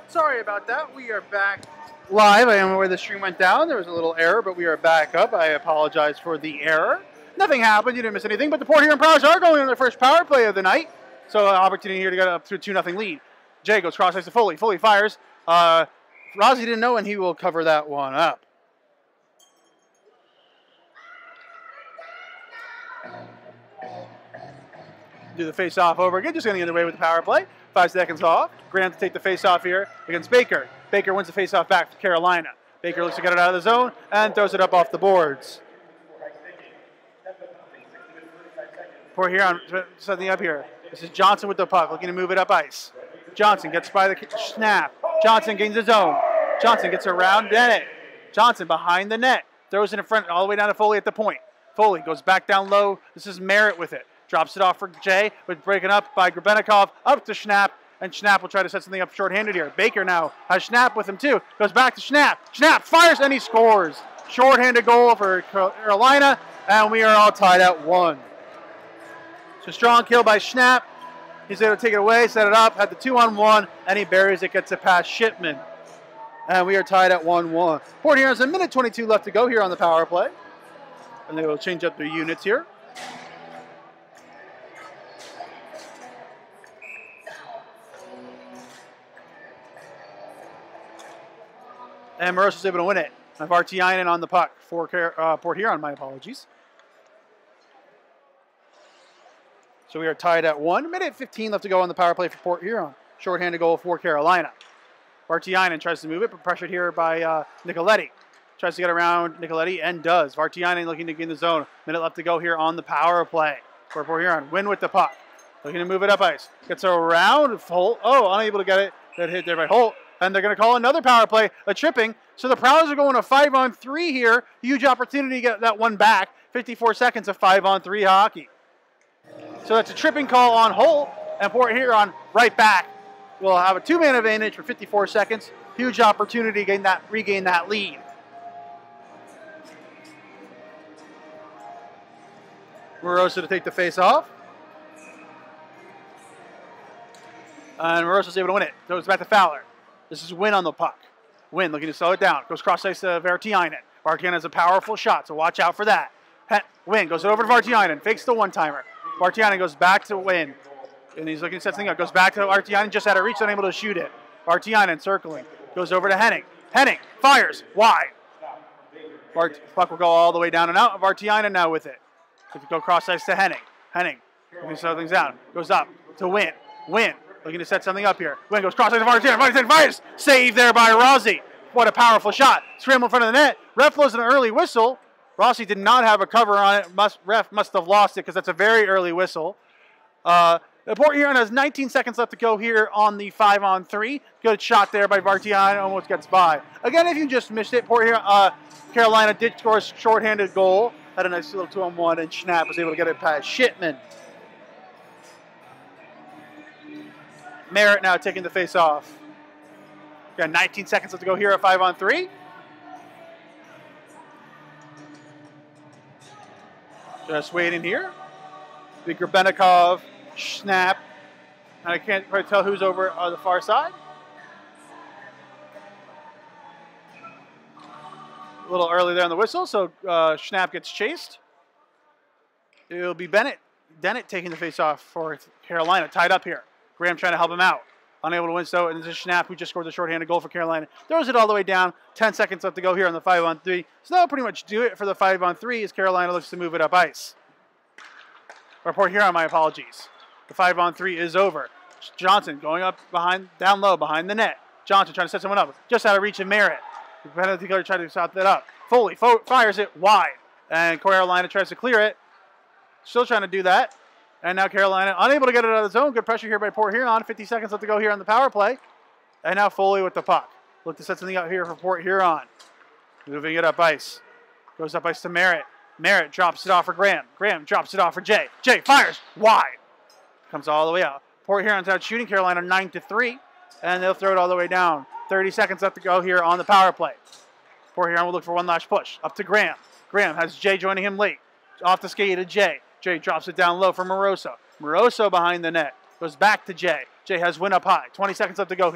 Sorry about that. We are back live. I am where the stream went down. There was a little error, but we are back up. I apologize for the error. Nothing happened. You didn't miss anything. But the Port Huron Prowls are going on their first power play of the night. So an opportunity here to get up to a 2-0 lead. Jay goes cross ice to Foley. Foley fires. Rossi didn't know, and he will cover that one up. Do the face-off over again. Just going to get away with the power play. 5 seconds off. Graham to take the face-off here against Baker. Baker wins the face-off back to Carolina. Baker looks to get it out of the zone and throws it up off the boards. Port Huron setting up here. This is Johnson with the puck, looking to move it up ice. Johnson gets by the snap. Johnson gains his zone. Johnson gets around Dennett. Johnson behind the net. Throws it in front all the way down to Foley at the point. Foley goes back down low. This is Merritt with it. Drops it off for Jay, but breaking up by Grebennikov, up to Schnapp, and Schnapp will try to set something up shorthanded here. Baker now has Schnapp with him too. Goes back to Schnapp. Schnapp fires and he scores. Shorthanded goal for Carolina, and we are all tied at 1. So strong kill by Schnapp. He's able to take it away, set it up, had the 2-on-1, and he buries it, gets it past Shipman. And we are tied at 1-1. Port Huron has a minute 22 left to go here on the power play. And they will change up their units here. And Morose was able to win it. Vartiainen on the puck for Port Huron, my apologies. So we are tied at 1. Minute 15 left to go on the power play for Port Huron. Shorthanded goal for Carolina. Vartiainen tries to move it, but pressured here by Nicoletti. Tries to get around Nicoletti and does. Vartiainen looking to gain the zone. Minute left to go here on the power play for Port Huron. Win with the puck. Looking to move it up ice. Gets around Holt. Oh, unable to get it. That hit there by Holt. And they're going to call another power play, a tripping. So the Prowlers are going to 5-on-3 here. Huge opportunity to get that one back. 54 seconds of 5-on-3 hockey. So that's a tripping call on Holt. And Port Huron right back. We'll have a 2-man advantage for 54 seconds. Huge opportunity to regain that lead. Morosa to take the face off. And Morosa's able to win it. Throws back to Fowler. This is Wynn on the puck. Wynn looking to slow it down. Goes cross ice to Vartiainen. Vartiainen has a powerful shot, so watch out for that. Wynn goes over to Vartiainen. Fakes the one-timer. Vartiainen goes back to Wynn. And he's looking to set something up. Goes back to Vartiainen, just out of reach, unable to shoot it. Vartiainen circling. Goes over to Henning. Henning fires wide. Puck will go all the way down and out. Vartiainen now with it. Go cross ice to Henning. Henning looking to slow things down. Goes up to Wynn. Wynn looking to set something up here. Wynn goes cross ice to Vartiainen. Vartiainen fires. Save there by Rossi. What a powerful shot. Scramble in front of the net. Ref blows an early whistle. Rossi did not have a cover on it. Ref must have lost it because that's a very early whistle. Port Huron has 19 seconds left to go here on the 5-on-3. Good shot there by Vartiainen. Almost gets by. Again, if you just missed it, Carolina did score a shorthanded goal. Had a nice little 2-on-1, and Schnapp was able to get it past Shipman. Merritt now taking the face off. Got 19 seconds left to go here at 5-on-3. Just waiting here. Big Grebennikov, Schnapp. And I can't quite tell who's over on the far side. A little early there on the whistle, so Schnapp gets chased. It'll be Dennett taking the face off for Carolina, tied up here. Graham trying to help him out. Unable to win, so and this is Schnapp who just scored the shorthanded goal for Carolina. Throws it all the way down. 10 seconds left to go here on the 5-on-3. So that'll pretty much do it for the 5-on-3 as Carolina looks to move it up ice. Or Port Huron, my apologies. The 5-on-3 is over. Johnson going up down low behind the net. Johnson trying to set someone up. Just out of reach of Merritt. The penalty killer tried to stop that up. Foley fires it wide. And Carolina tries to clear it. Still trying to do that. And now Carolina unable to get it out of the zone. Good pressure here by Port Huron. 50 seconds left to go here on the power play. And now Foley with the puck. Look to set something out here for Port Huron. Moving it up ice. Goes up ice to Merritt. Merritt drops it off for Graham. Graham drops it off for Jay. Jay fires wide. Comes all the way out. Port Huron's out shooting Carolina 9-3. And they'll throw it all the way down. 30 seconds left to go here on the power play. Port Huron will look for one last push. Up to Graham. Graham has Jay joining him late. Off the skate to Jay. Jay drops it down low for Moroso. Moroso behind the net. Goes back to Jay. Jay has Wynn up high. 20 seconds left to go here.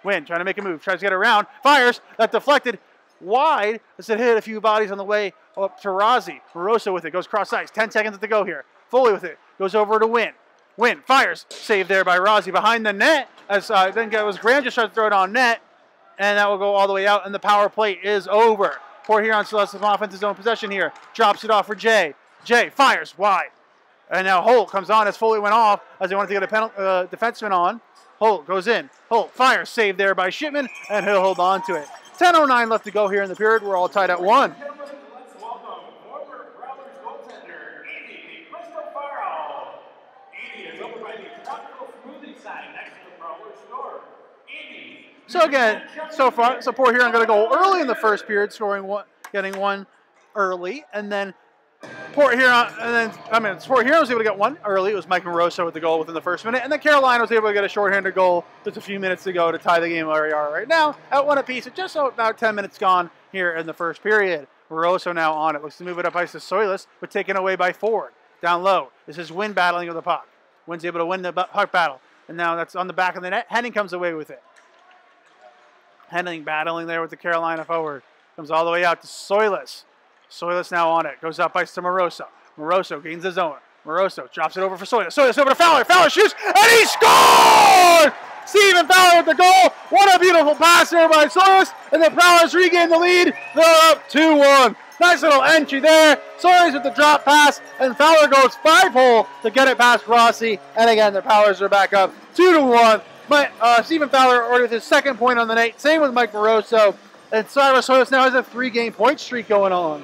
Wynn trying to make a move, tries to get around, fires, that deflected wide as it hit a few bodies on the way up to Rozzi. Moroso with it, goes cross ice, 10 seconds to go here. Foley with it, goes over to Wynn. Wynn fires, saved there by Rozzi behind the net, as then it was Graham just tried to throw it on net, and that will go all the way out, and the power play is over. Port Huron still has some offensive zone possession here, drops it off for Jay. Jay fires wide, and now Holt comes on as Foley went off, as they wanted to get a defenseman on. Holt goes in, Holt fires, saved there by Shipman, and he'll hold on to it. 10:09 left to go here in the period. We're all tied at 1. Let's welcome former Growlers goaltender Andy Cristofaro. Andy is over by the tropical smoothie sign next to the Growlers store. Andy. So again, so far, Port Huron going to go early in the first period, scoring one, getting one early, and then Port Huron was able to get one early. It was Mike Moroso with the goal within the first minute, and then Carolina was able to get a shorthanded goal just a few minutes to go to tie the game where we are right now at 1 apiece. Just so about 10 minutes gone here in the first period. Moroso now on it. Looks to move it up ice to Soilis, but taken away by Ford. Down low. This is Wynn battling with the puck. Wynn's able to win the puck battle, and now that's on the back of the net. Henning comes away with it. Henning battling there with the Carolina forward. Comes all the way out to Soilis. Soilis now on it. Goes up ice to Moroso. Moroso gains the zone. Moroso drops it over for Soilis. Soilis over to Fowler. Fowler shoots, and he scores! Stephen Fowler with the goal. What a beautiful pass there by Soilis. And the Prowlers regain the lead. They're up 2-1. Nice little entry there. Soilis with the drop pass, and Fowler goes 5-hole to get it past Rossi. And again, the Prowlers are back up 2-1. But Stephen Fowler ordered his second point on the night. Same with Mike Moroso. And Cyrus Soilis now has a 3-game point streak going on.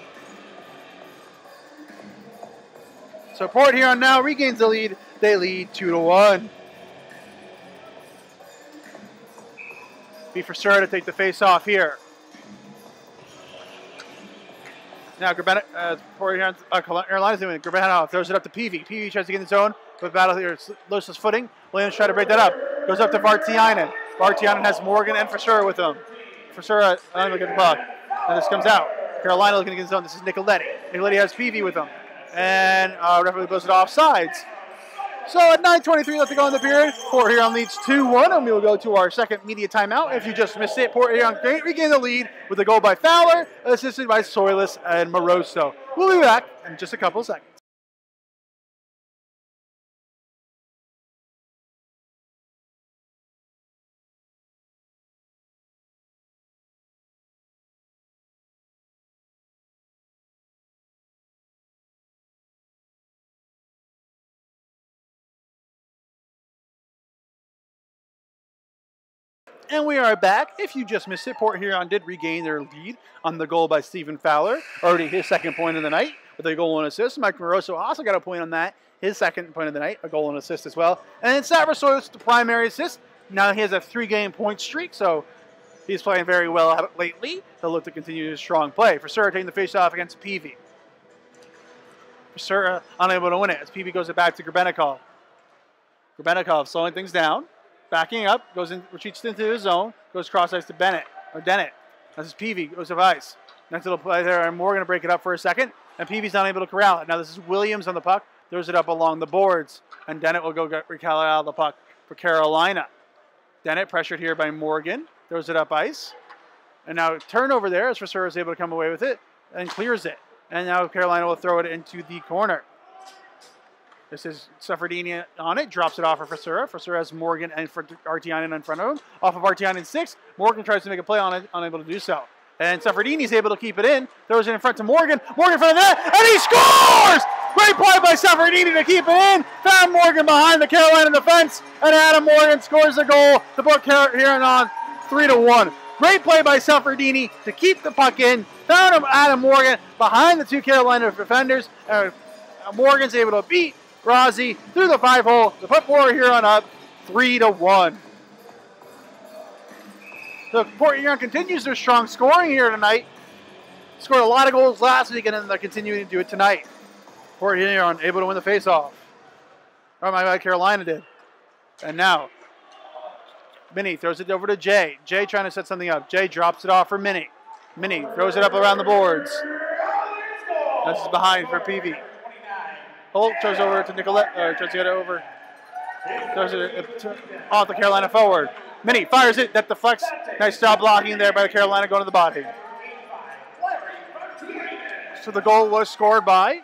So Port Huron now regains the lead. They lead 2-1. Be for sure to take the face off here. Now Port Huron, Carolina's doing it. Grabanov throws it up to Peavy. Peavy tries to get in the zone, but battle here, loses footing. Williams tries to break that up. Goes up to Vartiainen. Vartiainen has Morgan and Fisher with him. Fisher unable to get the puck. And this comes out. Carolina looking to get in the zone. This is Nicoletti. Nicoletti has Peavy with him. And referee blows it off sides. So at 9:23 left to go in the period, Port Huron leads 2-1, and we will go to our second media timeout. If you just missed it, Port Huron regain the lead with a goal by Fowler, assisted by Soilis and Moroso. We'll be back in just a couple seconds. And we are back. If you just missed it, Port Huron did regain their lead on the goal by Stephen Fowler. Already his second point of the night with a goal and assist. Mike Moroso also got a point on that. His second point of the night, a goal and assist as well. And then Cyrus Soilis, the primary assist. Now he has a 3-game point streak, so he's playing very well lately. He'll look to continue his strong play. Frisura taking the face-off against Peavy. Frisura unable to win it as Peavy goes it back to Grebennikov. Grebennikov slowing things down. Backing up, retreats into his zone, goes cross ice to Dennett. This is Peavy, goes to ice. Next little play there, and Morgan to break it up for a second, and Peavy's not able to corral it. Now this is Williams on the puck, throws it up along the boards, and Dennett will go recall out of the puck for Carolina. Dennett pressured here by Morgan, throws it up ice, and now turnover there as Frisura is able to come away with it and clears it. And now Carolina will throw it into the corner. This is Safardini on it, drops it off for Frisura. Frisura has Morgan and Artianen in front of him. Off of Artianen's 6, Morgan tries to make a play on it, unable to do so. And Safardini's able to keep it in, throws it in front to Morgan. Morgan in front of the net, and he scores! Great play by Safardini to keep it in. Found Morgan behind the Carolina defense, and Adam Morgan scores the goal to put Huron on 3-1. Great play by Safardini to keep the puck in. Found Adam Morgan behind the 2 Carolina defenders. Morgan's able to beat Rossi through the 5-hole to put Port Huron up 3-1. So Port Huron continues their strong scoring here tonight. Scored a lot of goals last week, and they're continuing to do it tonight. Port Huron able to win the face-off. Oh my God, Carolina did. And now, Minnie throws it over to Jay. Jay trying to set something up. Jay drops it off for Minnie. Minnie throws it up around the boards. This is behind for Peavy. Holt throws over to Nicolette, tries to get it over. Throws it off the Carolina forward. Minnie fires it, that deflects. Nice job blocking there by Carolina, going to the body. So the goal was scored by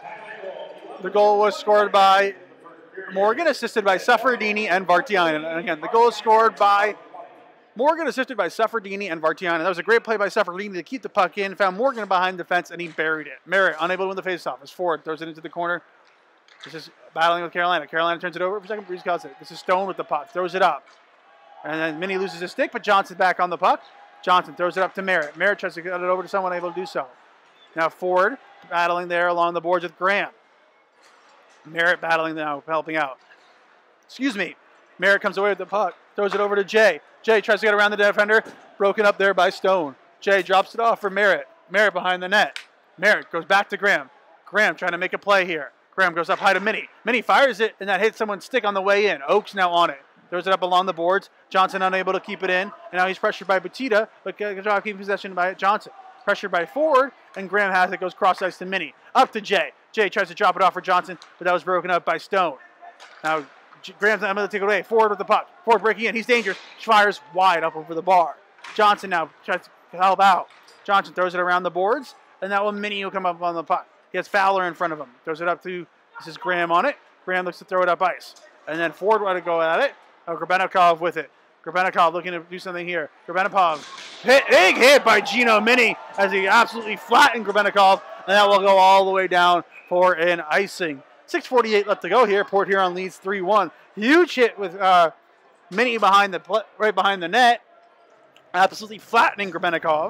Morgan, assisted by Safardini and Vartiainen. And again, the goal is scored by Morgan, assisted by Safardini and Vartiainen. That was a great play by Safardini to keep the puck in. Found Morgan behind the fence, and he buried it. Merritt unable to win the faceoff. As Ford throws it into the corner. This is battling with Carolina. Carolina turns it over for a second. Breeze calls it. This is Stone with the puck. Throws it up. And then Minnie loses his stick, but Johnson back on the puck. Johnson throws it up to Merritt. Merritt tries to get it over to someone able to do so. Now Ford battling there along the boards with Graham. Merritt battling now, helping out. Excuse me. Merritt comes away with the puck. Throws it over to Jay. Jay tries to get around the defender. Broken up there by Stone. Jay drops it off for Merritt. Merritt behind the net. Merritt goes back to Graham. Graham trying to make a play here. Graham goes up high to Minnie. Minnie fires it, and that hits someone's stick on the way in. Oakes now on it. Throws it up along the boards. Johnson unable to keep it in. And now he's pressured by Batista, but good job keeping possession by Johnson. Pressured by Ford, and Graham has it, goes cross ice to Minnie. Up to Jay. Jay tries to drop it off for Johnson, but that was broken up by Stone. Now Graham's not able to take it away. Ford with the puck. Ford breaking in. He's dangerous. Fires wide up over the bar. Johnson now tries to help out. Johnson throws it around the boards, and that one Minnie will come up on the puck. He has Fowler in front of him. Throws it up to, this is Graham on it. Graham looks to throw it up ice. And then Ford wanted to go at it. Grebennikov with it. Grebennikov looking to do something here. Grebennikov, big hit by Gino Minnie as he absolutely flattened Grebennikov, and that will go all the way down for an icing. 6:48 left to go here. Port Huron leads 3-1. Huge hit with Minnie right behind the net, absolutely flattening Grebennikov.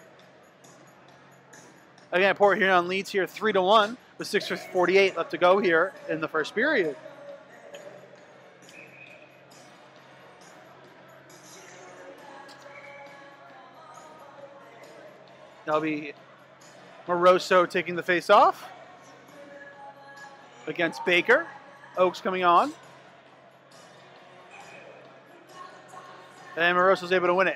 Again, Port Huron leads here 3-1 with 6:48 left to go here in the first period. That'll be Moroso taking the face off against Baker. Oakes coming on. And Moroso's able to win it.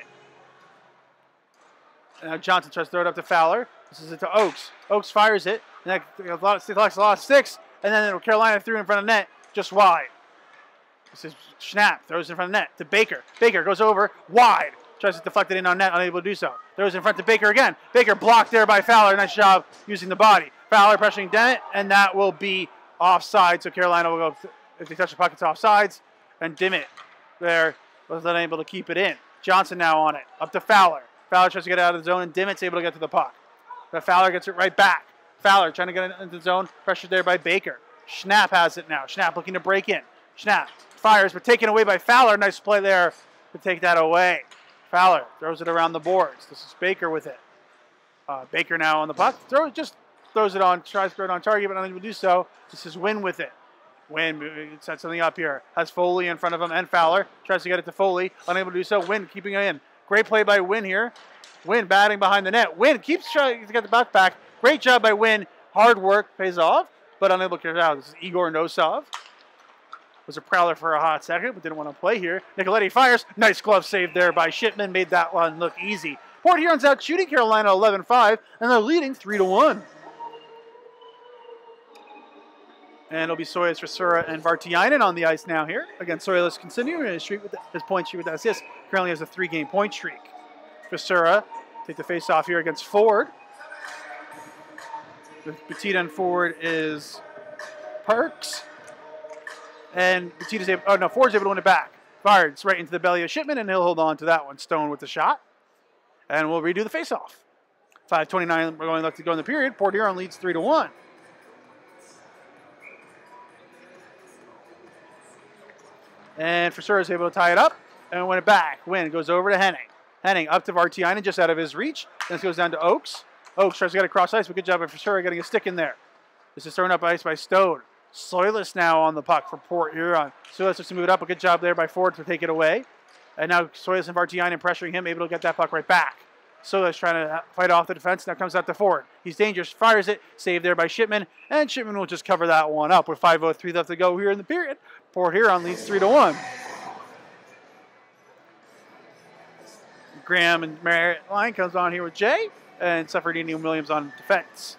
And now Johnson tries to throw it up to Fowler. This is it to Oakes. Oakes fires it. And that collects a lot of sticks. And then Carolina threw in front of net, just wide. This is Schnapp. Throws in front of net to Baker. Baker goes over wide. Tries to deflect it in on net, unable to do so. Throws in front to Baker again. Baker blocked there by Fowler. Nice job using the body. Fowler pressuring Dennett, and that will be offside. So Carolina will go, if they touch the puck, it's offsides. And Dimmitt there was unable to keep it in. Johnson now on it. Up to Fowler. Fowler tries to get out of the zone, and Dimmitt's able to get to the puck. But Fowler gets it right back. Fowler trying to get into the zone. Pressured there by Baker. Schnapp has it now. Schnapp looking to break in. Schnapp fires, but taken away by Fowler. Nice play there to take that away. Fowler throws it around the boards. This is Baker with it. Baker now on the puck. Just throws it on, tries to throw it on target, but unable to do so. This is Wynn with it. Wynn sets something up here. Has Foley in front of him and Fowler. Tries to get it to Foley. Unable to do so. Wynn keeping it in. Great play by Wynn here. Wynn batting behind the net. Wynn keeps trying to get the puck back. Great job by Wynn. Hard work pays off, but unable to carry it out. This is Igor Nosov. Was a prowler for a hot second, but didn't want to play here. Nicoletti fires. Nice glove save there by Shipman. Made that one look easy. Port Huron's out shooting Carolina 11-5, and they're leading 3-1. And it'll be Soyuz, Rasura, and Vartiainen on the ice now here. Again, Soyuz continuing his point streak with assists. Currently has a 3-game point streak. Rasura take the face-off here against Ford. With Batista and Ford is Parks. And Batista's able, oh no, Ford's able to win it back. Fired right into the belly of Shipman, and he'll hold on to that one. Stone with the shot. And we'll redo the face-off. 5:29 we're going left to go in the period. Port Huron leads 3-1. And Frisura is able to tie it up and win it back. Win goes over to Henning. Henning up to Vartiainen, just out of his reach. Then it goes down to Oakes. Oakes tries to get across ice, but good job by Frisura getting a stick in there. This is thrown up ice by Stone. Soilus now on the puck for Port Huron. Soilus looks to move it up. A good job there by Ford to take it away. And now Soilus and Vartiainen pressuring him, able to get that puck right back. Soilus trying to fight off the defense. Now comes out to Ford. He's dangerous. Fires it. Saved there by Shipman. And Shipman will just cover that one up with 5:03 left to go here in the period. Port Huron leads 3-1. Graham and Merritt line comes on here with Jay. And Safardini and Williams on defense.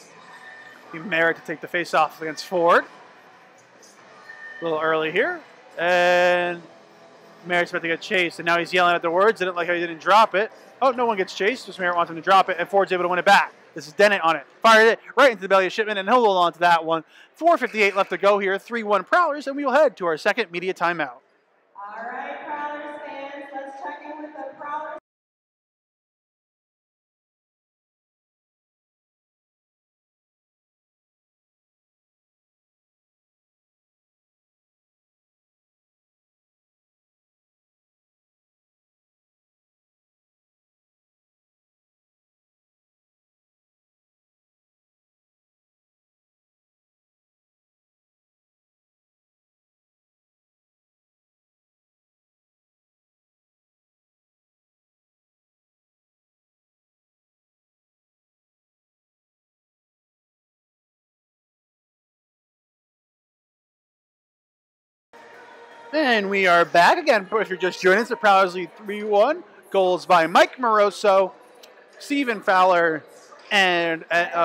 Merritt to take the face-off against Ford. A little early here. And Merritt's about to get chased, and now he's yelling at the words. Didn't like how he didn't drop it. Oh, no one gets chased. Just Merritt wants him to drop it, and Ford's able to win it back. This is Dennett on it. Fired it right into the belly of Shipman, and he'll hold on to that one. 4:58 left to go here. 3-1 Prowlers, and we will head to our second media timeout. All right, Prowlers fans, let's check in with the Prowlers. And we are back again. If you're just joining us, the Prowlers lead 3-1. Goals by Mike Moroso, Stephen Fowler, and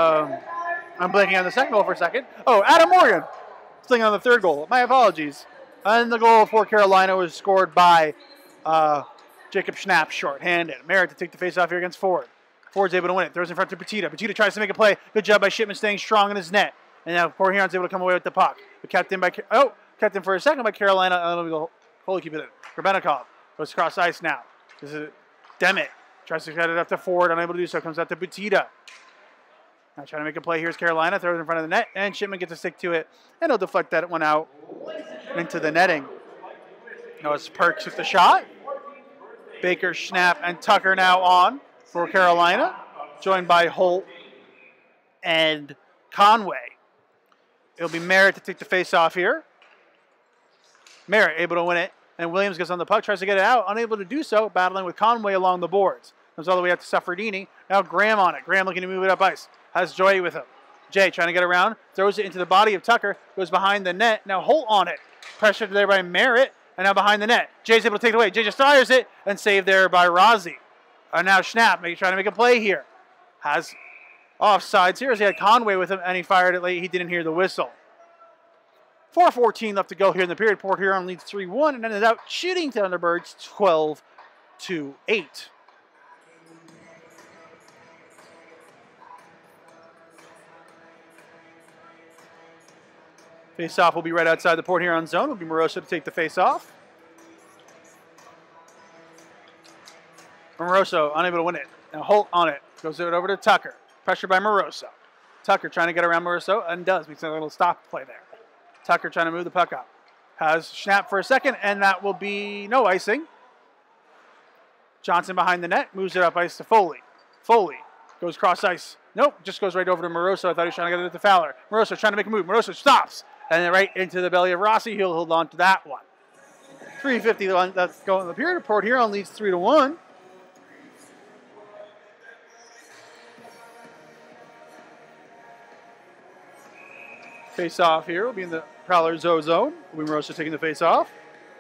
I'm blanking on the second goal for a second. Oh, Adam Morgan, sling on the third goal. My apologies. And the goal for Carolina was scored by Jacob Schnapp, short-handed. Merritt to take the face-off here against Ford. Ford's able to win it. Throws in front to Petita. Petita tries to make a play. Good job by Shipman staying strong in his net. And now Port Huron's able to come away with the puck. But kept in for a second by Carolina. Holy, keep it in. Grebennikov goes across ice now. This is Demmett. Tries to get it up to Ford. Unable to do so. Comes out to Petita. Now trying to make a play. Here's Carolina. Throws it in front of the net. And Shipman gets a stick to it. And he'll deflect that one out into the netting. Now it's Perks with the shot. Baker, Schnapp, and Tucker now on for Carolina. Joined by Holt and Conway. It'll be Merritt to take the face-off here. Merritt able to win it, and Williams gets on the puck, tries to get it out, unable to do so, battling with Conway along the boards. Comes all the way up to Saffredini. Now Graham on it. Graham looking to move it up ice. Has Joy with him. Jay trying to get around, throws it into the body of Tucker, goes behind the net. Now Holt on it. Pressured there by Merritt, and now behind the net. Jay's able to take it away. Jay just fires it, and saved there by Rossi. And now Schnapp trying to make a play here. Has offsides here as he had Conway with him, and he fired it late. He didn't hear the whistle. 4:14 left to go here in the period. Port Huron leads 3-1 and ended out shooting Thunderbirds 12-8. Face-off will be right outside the Port Huron zone. Will be Moroso to take the face-off. Moroso unable to win it. Now Holt on it. Goes it over to Tucker. Pressure by Moroso. Tucker trying to get around Moroso and does. Makes a little stop play there. Tucker trying to move the puck up. Has Schnapp for a second, and that will be no icing. Johnson behind the net. Moves it up ice to Foley. Foley goes cross ice. Nope, just goes right over to Moroso. I thought he was trying to get it to Fowler. Moroso trying to make a move. Moroso stops. And then right into the belly of Rossi. He'll hold on to that one. 3:50 that's going in the period. Port Huron leads 3-1. Face-off here will be in the Prowler zone. Will be Moroso taking the face-off.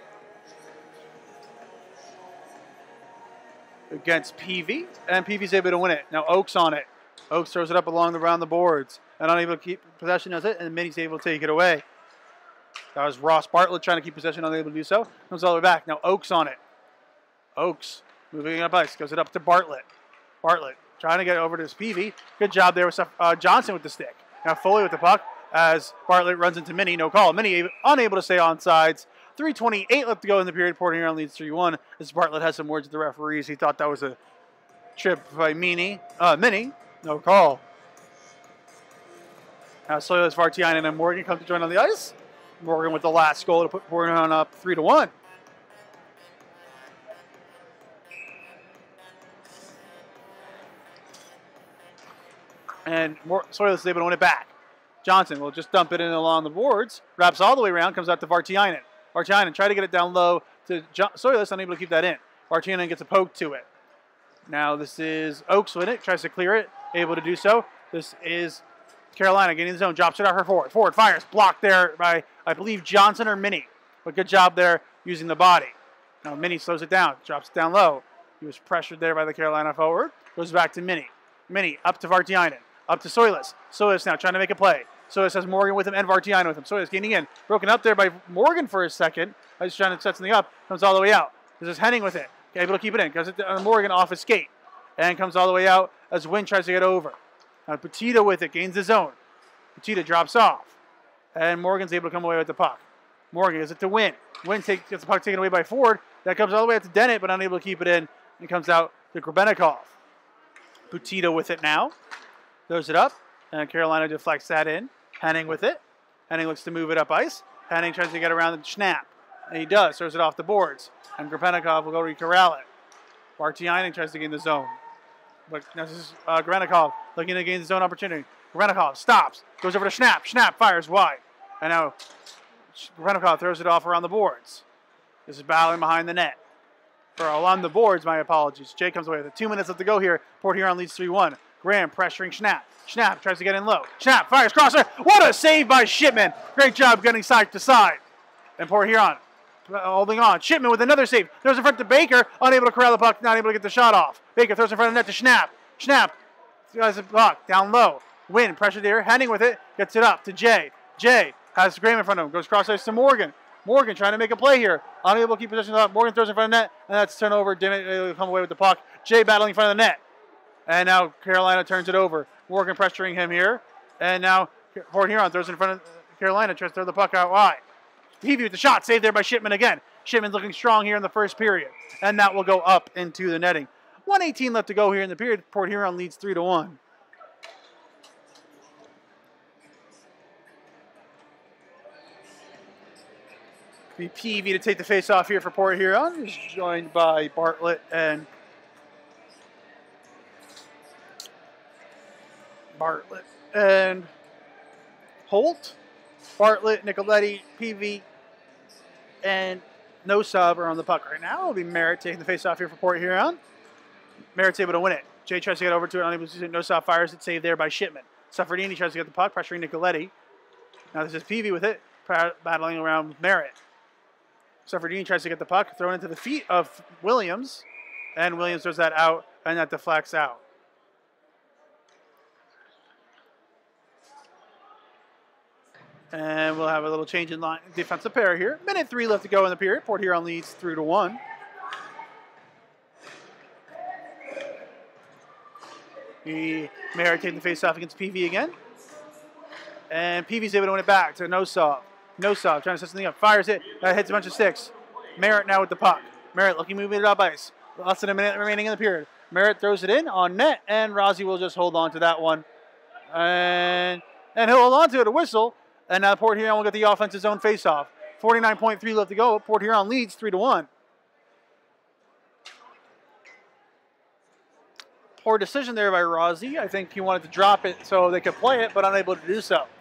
Against Peavy. And Peavy's able to win it. Now Oakes on it. Oakes throws it up around the boards. And unable to keep possession of it. And Minnie's able to take it away. That was Ross Bartlett trying to keep possession, unable to do so. Comes all the way back. Now Oakes on it. Oakes moving up ice. Goes it up to Bartlett. Bartlett trying to get it over to Peavy. Good job there with Johnson with the stick. Now Foley with the puck. As Bartlett runs into Minnie, no call. Minnie unable to stay on sides. 3:28 left to go in the period. Port Huron leads 3-1. As Bartlett has some words with the referees. He thought that was a trip by Minnie. No call. Now Soilis, Vartiainen, and Morgan come to join on the ice. Morgan with the last goal to put Port Huron up 3-1. And Soilis is able to win it back. Johnson will just dump it in along the boards. Wraps all the way around. Comes out to Vartiainen. Vartiainen tried to get it down low to Soilis. Unable to keep that in. Vartiainen gets a poke to it. Now this is Oakes with it. Tries to clear it. Able to do so. This is Carolina getting in the zone. Drops it out for Ford. Ford fires. Blocked there by, I believe, Johnson or Minnie. But good job there using the body. Now Minnie slows it down. Drops it down low. He was pressured there by the Carolina forward. Goes back to Minnie. Minnie up to Vartiainen. Up to Soilis. Soilis now trying to make a play. Solis has Morgan with him and Vartiano with him. Solis gaining in. Broken up there by Morgan for a second. He's trying to set something up. Comes all the way out. This is Henning with it. Able to keep it in. Goes Morgan off his skate. And comes all the way out as Wynn tries to get over. Now Petita with it. Gains the zone. Petita drops off. And Morgan's able to come away with the puck. Morgan gives it to Wynn. Wynn gets the puck taken away by Ford. That comes all the way up to Dennett, but unable to keep it in. And comes out to Grebennikov. Petita with it now. Throws it up. And Carolina deflects that in. Henning with it. Henning looks to move it up ice. Henning tries to get around the snap. And he does. Throws it off the boards. And Grebennikov will go to corral it. Bartiainen tries to gain the zone. But now this is Grebennikov looking to gain the zone opportunity. Grebennikov stops. Goes over to Schnapp. Schnapp fires wide. And now Grebennikov throws it off around the boards. This is battling behind the net. Or along the boards, my apologies. Jay comes away with it. 2 minutes left to go here. Port Huron leads 3-1. Graham pressuring Schnapp. Schnapp tries to get in low. Schnapp fires crosser. What a save by Shipman. Great job getting side to side. And Port Huron holding on. Shipman with another save. Throws in front to Baker. Unable to corral the puck. Not able to get the shot off. Baker throws in front of the net to Schnapp. Schnapp has a block down low. Wynn pressure there. Henning with it. Gets it up to Jay. Jay has Graham in front of him. Goes cross ice to Morgan. Morgan trying to make a play here. Unable to keep possession of the puck. Morgan throws in front of the net. And that's turnover. Dimmitt come away with the puck. Jay battling in front of the net. And now Carolina turns it over. Morgan pressuring him here. And now Port Huron throws in front of Carolina. Tries to throw the puck out wide. Peavy with the shot. Saved there by Shipman again. Shipman's looking strong here in the first period. And that will go up into the netting. 1:18 left to go here in the period. Port Huron leads 3-1. Peavy to take the face off here for Port Huron. He's joined by Bartlett and Holt. Bartlett, Nicoletti, Peavy, and Nosov are on the puck right now. It'll be Merritt taking the face off here for Port Huron. Merritt's able to win it. Jay tries to get over to it, unable to do it. Nosov fires it, saved there by Shipman. Suffredini tries to get the puck, pressuring Nicoletti. Now this is Peavy with it, battling around with Merritt. Suffredini tries to get the puck, thrown into the feet of Williams, and Williams throws that out, and that deflects out. And we'll have a little change in line defensive pair here. 1:03 left to go in the period. Port Huron leads 3-1. Merritt taking the face off against Peavy again. And Peavy's able to win it back to Nosov. Nosov trying to set something up. Fires it. That hits a bunch of sticks. Merritt now with the puck. Merritt looking to move it up ice. Less than a minute remaining in the period. Merritt throws it in on net, and Rossi will just hold on to that one. And he'll hold on to it, a whistle. And now Port Huron will get the offensive zone face-off. 49.3 left to go. Port Huron leads 3-1. Poor decision there by Rossi. I think he wanted to drop it so they could play it, but unable to do so.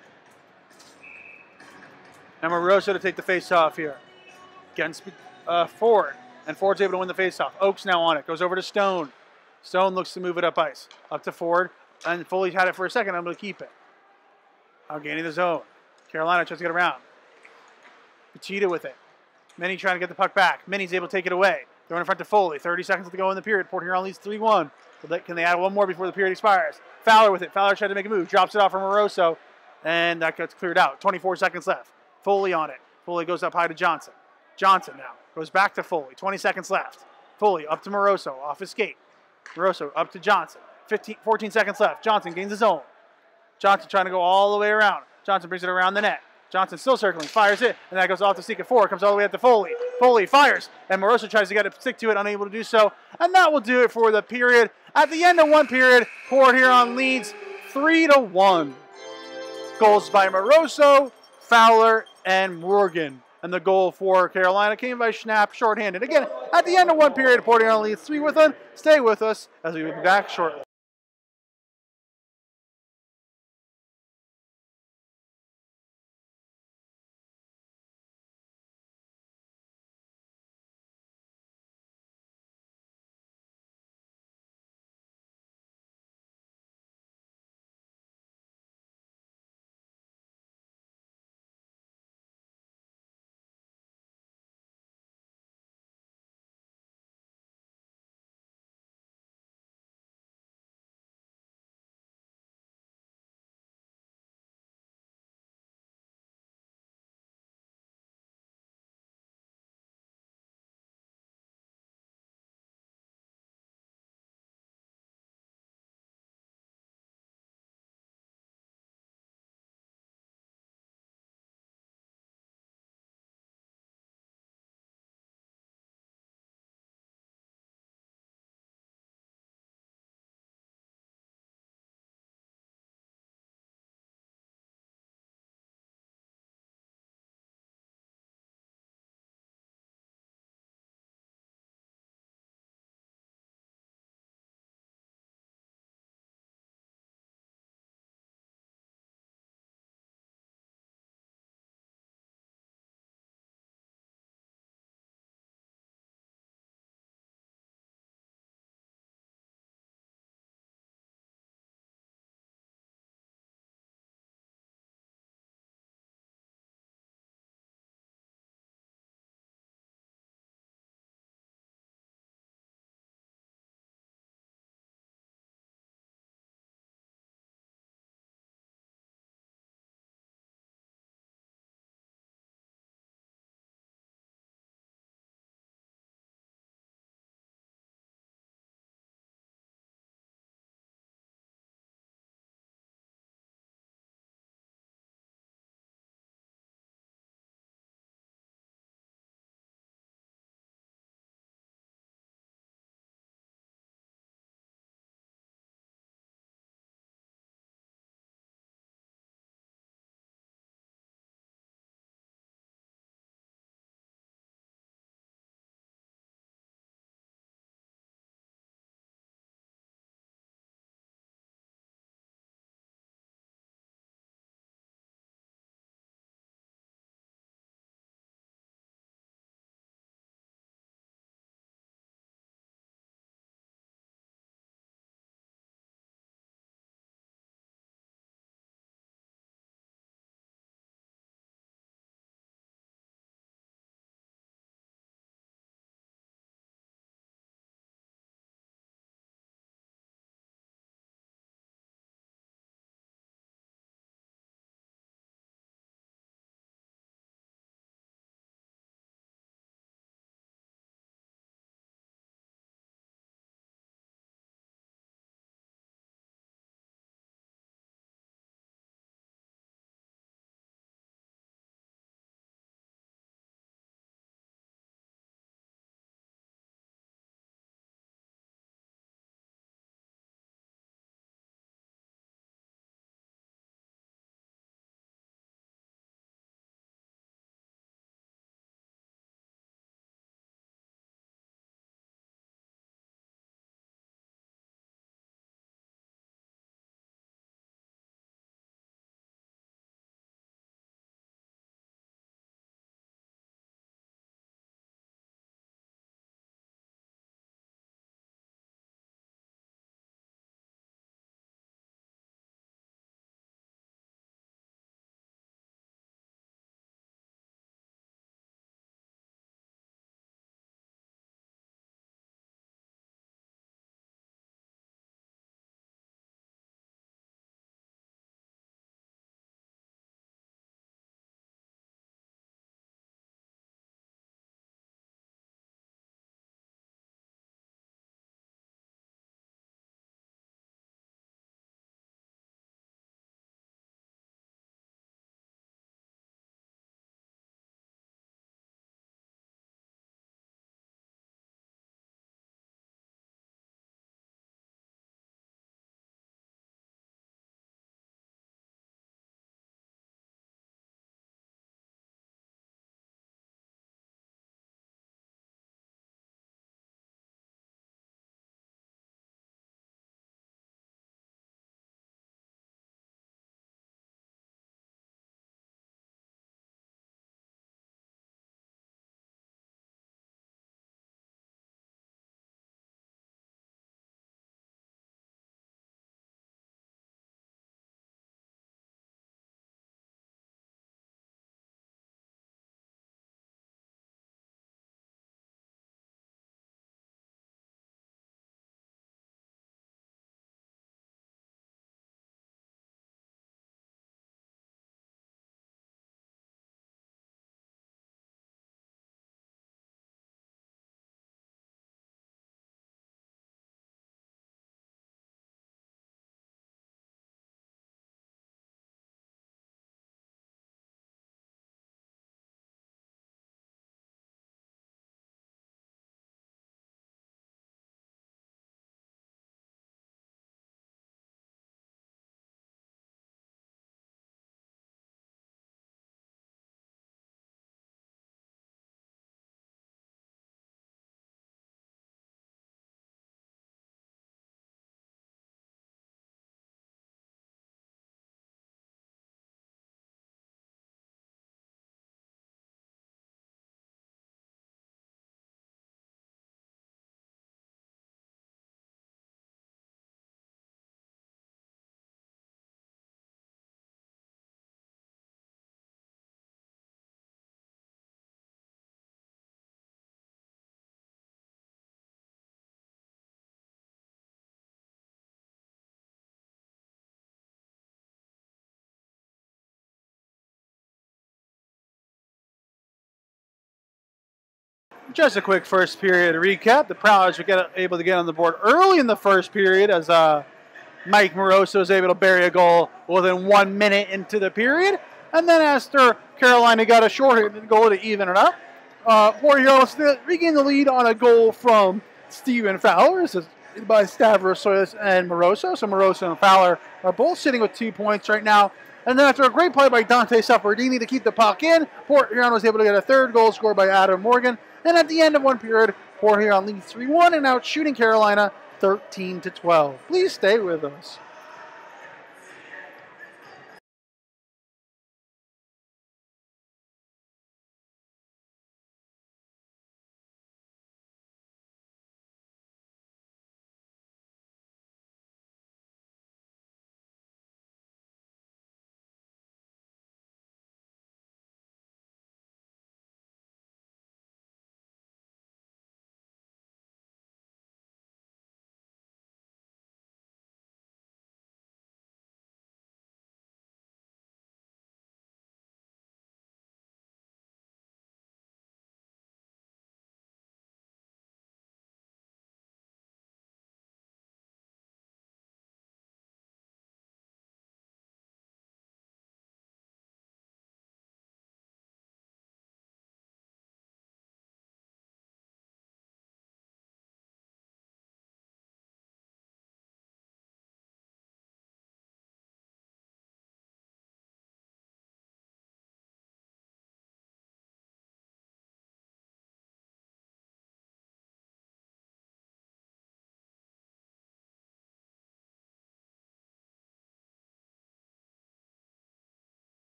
And Moroso to take the face-off here against Ford. And Ford's able to win the face-off. Oakes now on it. Goes over to Stone. Stone looks to move it up ice. Up to Ford. And Foley's had it for a second. I'm going to keep it. Now gaining the zone. Carolina tries to get around. Petita with it. Minnie trying to get the puck back. Minnie's able to take it away. Throw in front to Foley. 30 seconds to go in the period. Port Huron leads 3-1. Can they add one more before the period expires? Fowler with it. Fowler tried to make a move. Drops it off from Moroso. And that gets cleared out. 24 seconds left. Foley on it. Foley goes up high to Johnson. Johnson now goes back to Foley. 20 seconds left. Foley up to Moroso. Off his skate. Moroso up to Johnson. 14 seconds left. Johnson gains the zone. Johnson trying to go all the way around. Johnson brings it around the net. Johnson still circling, fires it, and that goes off to Sika 4. Comes all the way up to Foley. Foley fires, and Moroso tries to get it, stick to it, unable to do so. And that will do it for the period. At the end of one period, Port Huron leads 3-1. Goals by Moroso, Fowler, and Morgan. And the goal for Carolina came by Schnapp, shorthanded. Again, at the end of one period, Port Huron leads 3-1. Stay with us as we will be back shortly. Just a quick first period recap. The Prowlers were able to get on the board early in the first period as Mike Moroso was able to bury a goal within 1 minute into the period. And then after Carolina got a short goal to even it up, Port Huron regained the lead on a goal from Stephen Fowler. This is by Stavros Soyas and Moroso. So Moroso and Fowler are both sitting with 2 points right now. And then after a great play by Dante Saffordini to keep the puck in, Port Huron was able to get a third goal scored by Adam Morgan. And at the end of one period, Port Huron leads 3-1 and out shooting Carolina 13-12. Please stay with us.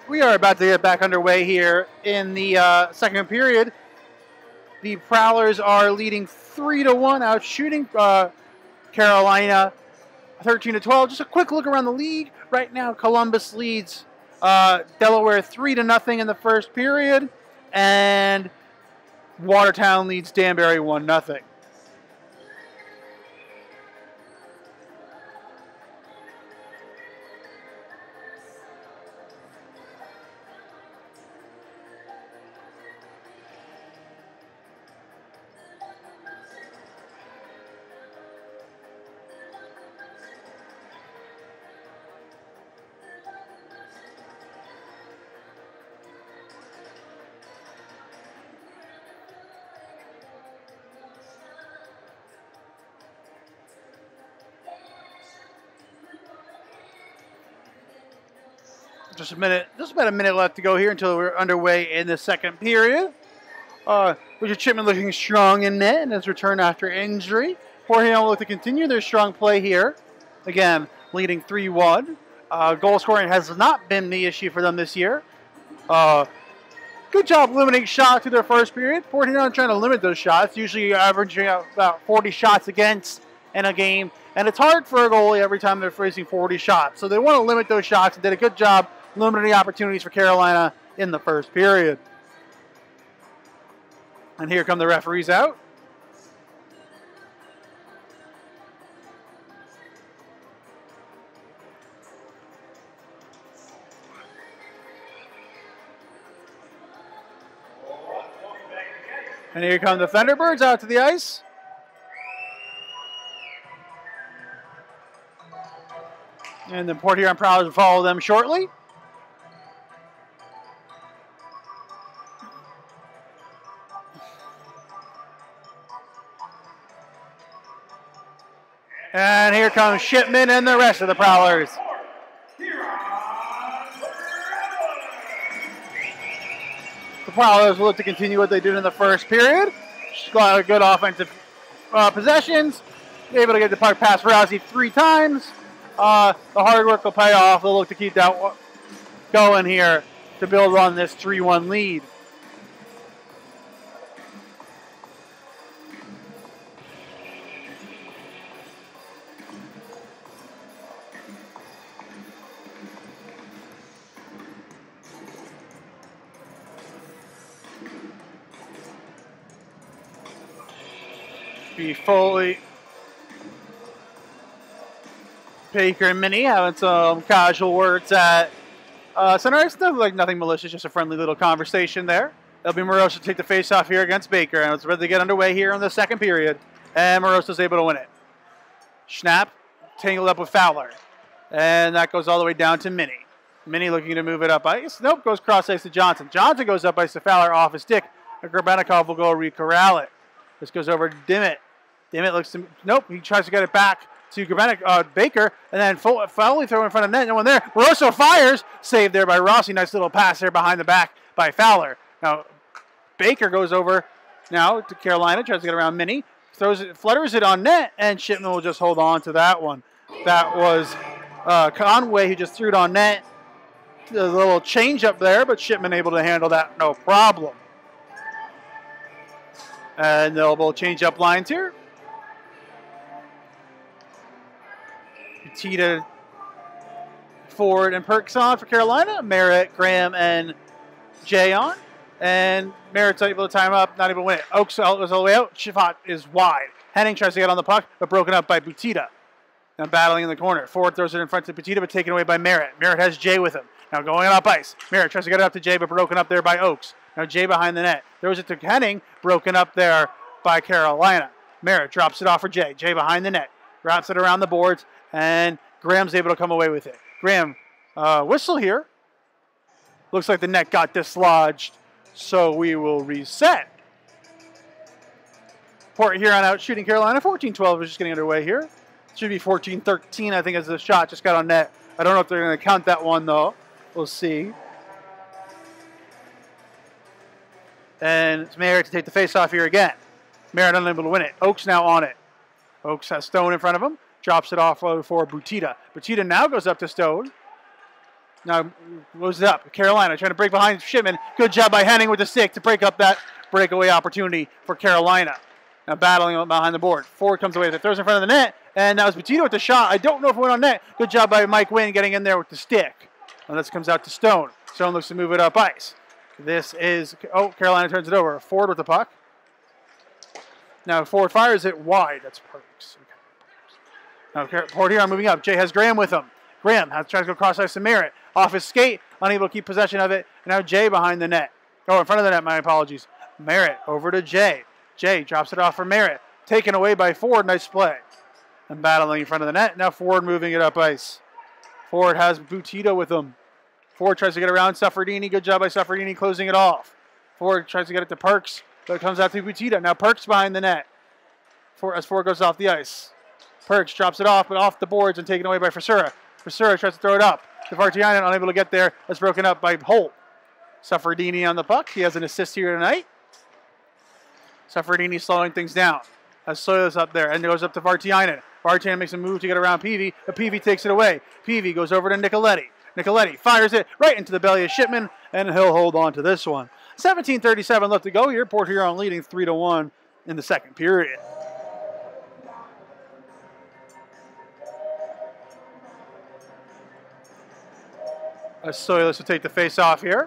We are about to get back underway here in the second period. The Prowlers are leading 3-1, out shooting Carolina 13-12. Just a quick look around the league. Right now, Columbus leads Delaware 3-0 in the first period, and Watertown leads Danbury 1-0. Just about a minute left to go here until we're underway in the second period. Richard Chipman looking strong in net in his return after injury. Port Huron will look to continue their strong play here. Again, leading 3-1. Goal scoring has not been the issue for them this year. Good job limiting shots to their first period. Port Huron trying to limit those shots, usually averaging about 40 shots against in a game. And it's hard for a goalie every time they're facing 40 shots. So they want to limit those shots and did a good job limiting the opportunities for Carolina in the first period. And here come the referees out. And here come the Thunderbirds out to the ice. And the Port Huron Prowlers will follow them shortly. And here comes Shipman and the rest of the Prowlers. The Prowlers will look to continue what they did in the first period. Just got a good offensive possessions. Able to get the puck past Rousey 3 times. The hard work will pay off. They'll look to keep that going here to build on this 3-1 lead. Be fully Baker and Minnie having some casual words at center. It's nothing malicious, just a friendly little conversation there. It'll be Moroso to take the face-off here against Baker, and it's ready to get underway here in the second period, and Moroso's able to win it. Schnapp tangled up with Fowler, and that goes all the way down to Minnie. Minnie looking to move it up ice. Nope, goes cross ice to Johnson. Johnson goes up ice to Fowler off his stick, and Gorbanikov will go re-corral it. This goes over to Dimmitt. Dimmitt looks to, nope, he tries to get it back to Baker, and then Foley throw in front of net, no one there. Moroso fires, saved there by Rossi. Nice little pass there behind the back by Fowler. Now, Baker goes over now to Carolina, tries to get around Minnie, flutters it on net, and Shipman will just hold on to that one. That was Conway who just threw it on net. A little change up there, but Shipman able to handle that no problem. And they'll change up lines here. Tita, Ford, and Perks on for Carolina. Merritt, Graham, and Jay on. And Merritt's able to time up, not able to win it. Oaks goes all the way out. Shifat is wide. Henning tries to get on the puck, but broken up by Butita. Now battling in the corner. Ford throws it in front to Butita, but taken away by Merritt. Merritt has Jay with him. Now going up ice. Merritt tries to get it up to Jay, but broken up there by Oaks. Now Jay behind the net. Throws it to Henning, broken up there by Carolina. Merritt drops it off for Jay. Jay behind the net. Wraps it around the boards, and Graham's able to come away with it. Graham, whistle here. Looks like the net got dislodged, so we will reset. Port Huron out shooting Carolina. 14-12 is just getting underway here. Should be 14-13, I think, as the shot just got on net. I don't know if they're going to count that one, though. We'll see. And it's Merritt to take the face-off here again. Merritt unable to win it. Oaks now on it. Oaks has Stone in front of him. Drops it off for Butita. Butita now goes up to Stone. Now moves it up. Carolina trying to break behind Shipman. Good job by Henning with the stick to break up that breakaway opportunity for Carolina. Now battling behind the board. Ford comes away with it. Throws in front of the net. And that was Petito with the shot. I don't know if it went on net. Good job by Mike Wynn getting in there with the stick. And this comes out to Stone. Stone looks to move it up ice. This is, Carolina turns it over. Ford with the puck. Now Ford fires it wide. That's Perks. Okay. Now Port Huron moving up. Jay has Graham with him. Graham has tries to go cross ice to Merritt. Off his skate, unable to keep possession of it. And now Jay behind the net. Oh, in front of the net, my apologies. Merritt over to Jay. Jay drops it off for Merritt. Taken away by Ford. Nice play. And battling in front of the net. Now Ford moving it up ice. Ford has Butito with him. Ford tries to get around Suffredini. Good job by Suffredini closing it off. Ford tries to get it to Perks, but it comes out to Butito. Now Perks behind the net as Ford goes off the ice. Perks drops it off, but off the boards and taken away by Frisura. Frisura tries to throw it up. Vartiainen unable to get there. That's broken up by Holt. Suffredini on the puck. He has an assist here tonight. Suffredini slowing things down. As Soyos up there, and it goes up to Vartiainen. Vartiainen makes a move to get around Peavy, but Peavy takes it away. Peavy goes over to Nicoletti. Nicoletti fires it right into the belly of Shipman, and he'll hold on to this one. 17:37 left to go here. Port Huron leading 3-1 in the second period. As Soyos will take the face off here.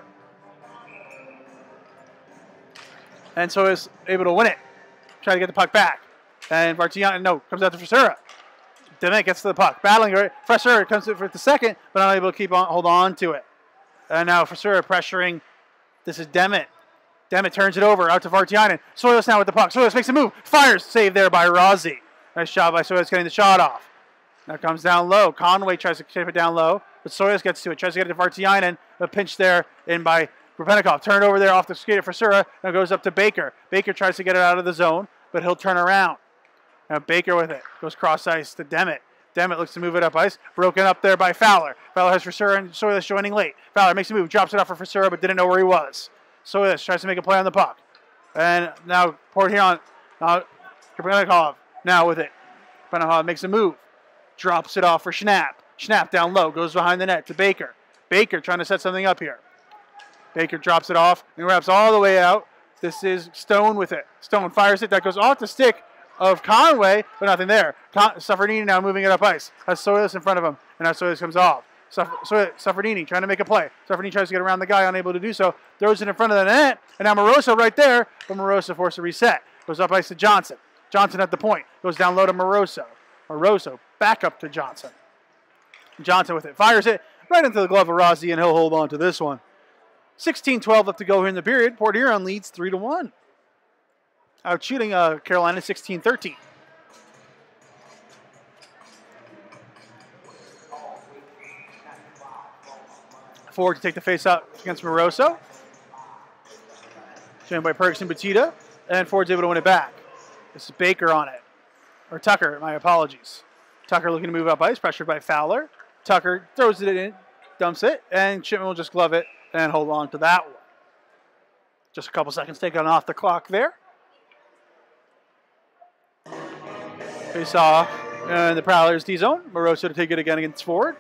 And Soyos able to win it. Try to get the puck back. And Vartiainen, comes out to Frisura. Dement gets to the puck. Battling her. Frisura comes for the second, but unable to hold on to it. And now Frisura pressuring. This is Dement. Dement turns it over out to Vartiainen. Soyos now with the puck. Soyos makes a move. Fires. Saved there by Rossi. Nice job by Soyos getting the shot off. Now comes down low. Conway tries to chip it down low, but Soyos gets to it. Tries to get it to Vartiainen. A pinch there in by Rupenikov. Turned over there off the skate of Frisura. Now goes up to Baker. Baker tries to get it out of the zone, but he'll turn around. Now Baker with it. Goes cross ice to Dement. Dement looks to move it up ice. Broken up there by Fowler. Fowler has Frisura and Soyos joining late. Fowler makes a move. Drops it off for Frisura, but didn't know where he was. Soyos tries to make a play on the puck. And now Port Huron. Rupenikov now with it. Rupenikov makes a move. Drops it off for Schnapp. Schnapp down low. Goes behind the net to Baker. Baker trying to set something up here. Baker drops it off and wraps all the way out. This is Stone with it. Stone fires it. That goes off the stick of Conway, but nothing there. Suffredini now moving it up ice. Has Soyos in front of him, and now Soyos comes off. Suffredini trying to make a play. Suffredini tries to get around the guy, unable to do so. Throws it in front of the net, and now Moroso right there, but Moroso forced a reset. Goes up ice to Johnson. Johnson at the point. Goes down low to Moroso. Moroso back up to Johnson. Johnson with it. Fires it right into the glove of Rossi, and he'll hold on to this one. 16:12 left to go here in the period. Port Huron leads 3-1. Out shooting Carolina 16-13. Ford to take the face up against Moroso. Joined by Perks and Batita. And Ford's able to win it back. This is Baker on it. Or Tucker, my apologies. Tucker looking to move up ice, pressured by Fowler. Tucker throws it in, dumps it, and Shipman will just glove it and hold on to that one. Just a couple seconds taken off the clock there. Face off in the Prowlers D zone. Moroso to take it again against Ford.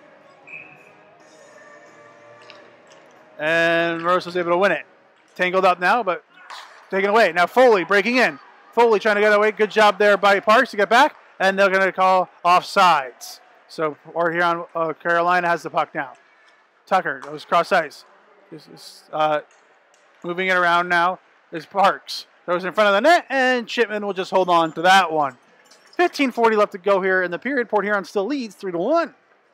And Moroso's able to win it. Tangled up now, but taken away. Now Foley breaking in. Foley trying to get away. Good job there by Parks to get back. And they're going to call offsides. So Port Huron, Carolina has the puck now. Tucker goes cross ice. This is moving it around now is Parks. Throws in front of the net, and Shipman will just hold on to that one. 15:40 left to go here in the period. Port Huron still leads 3-1.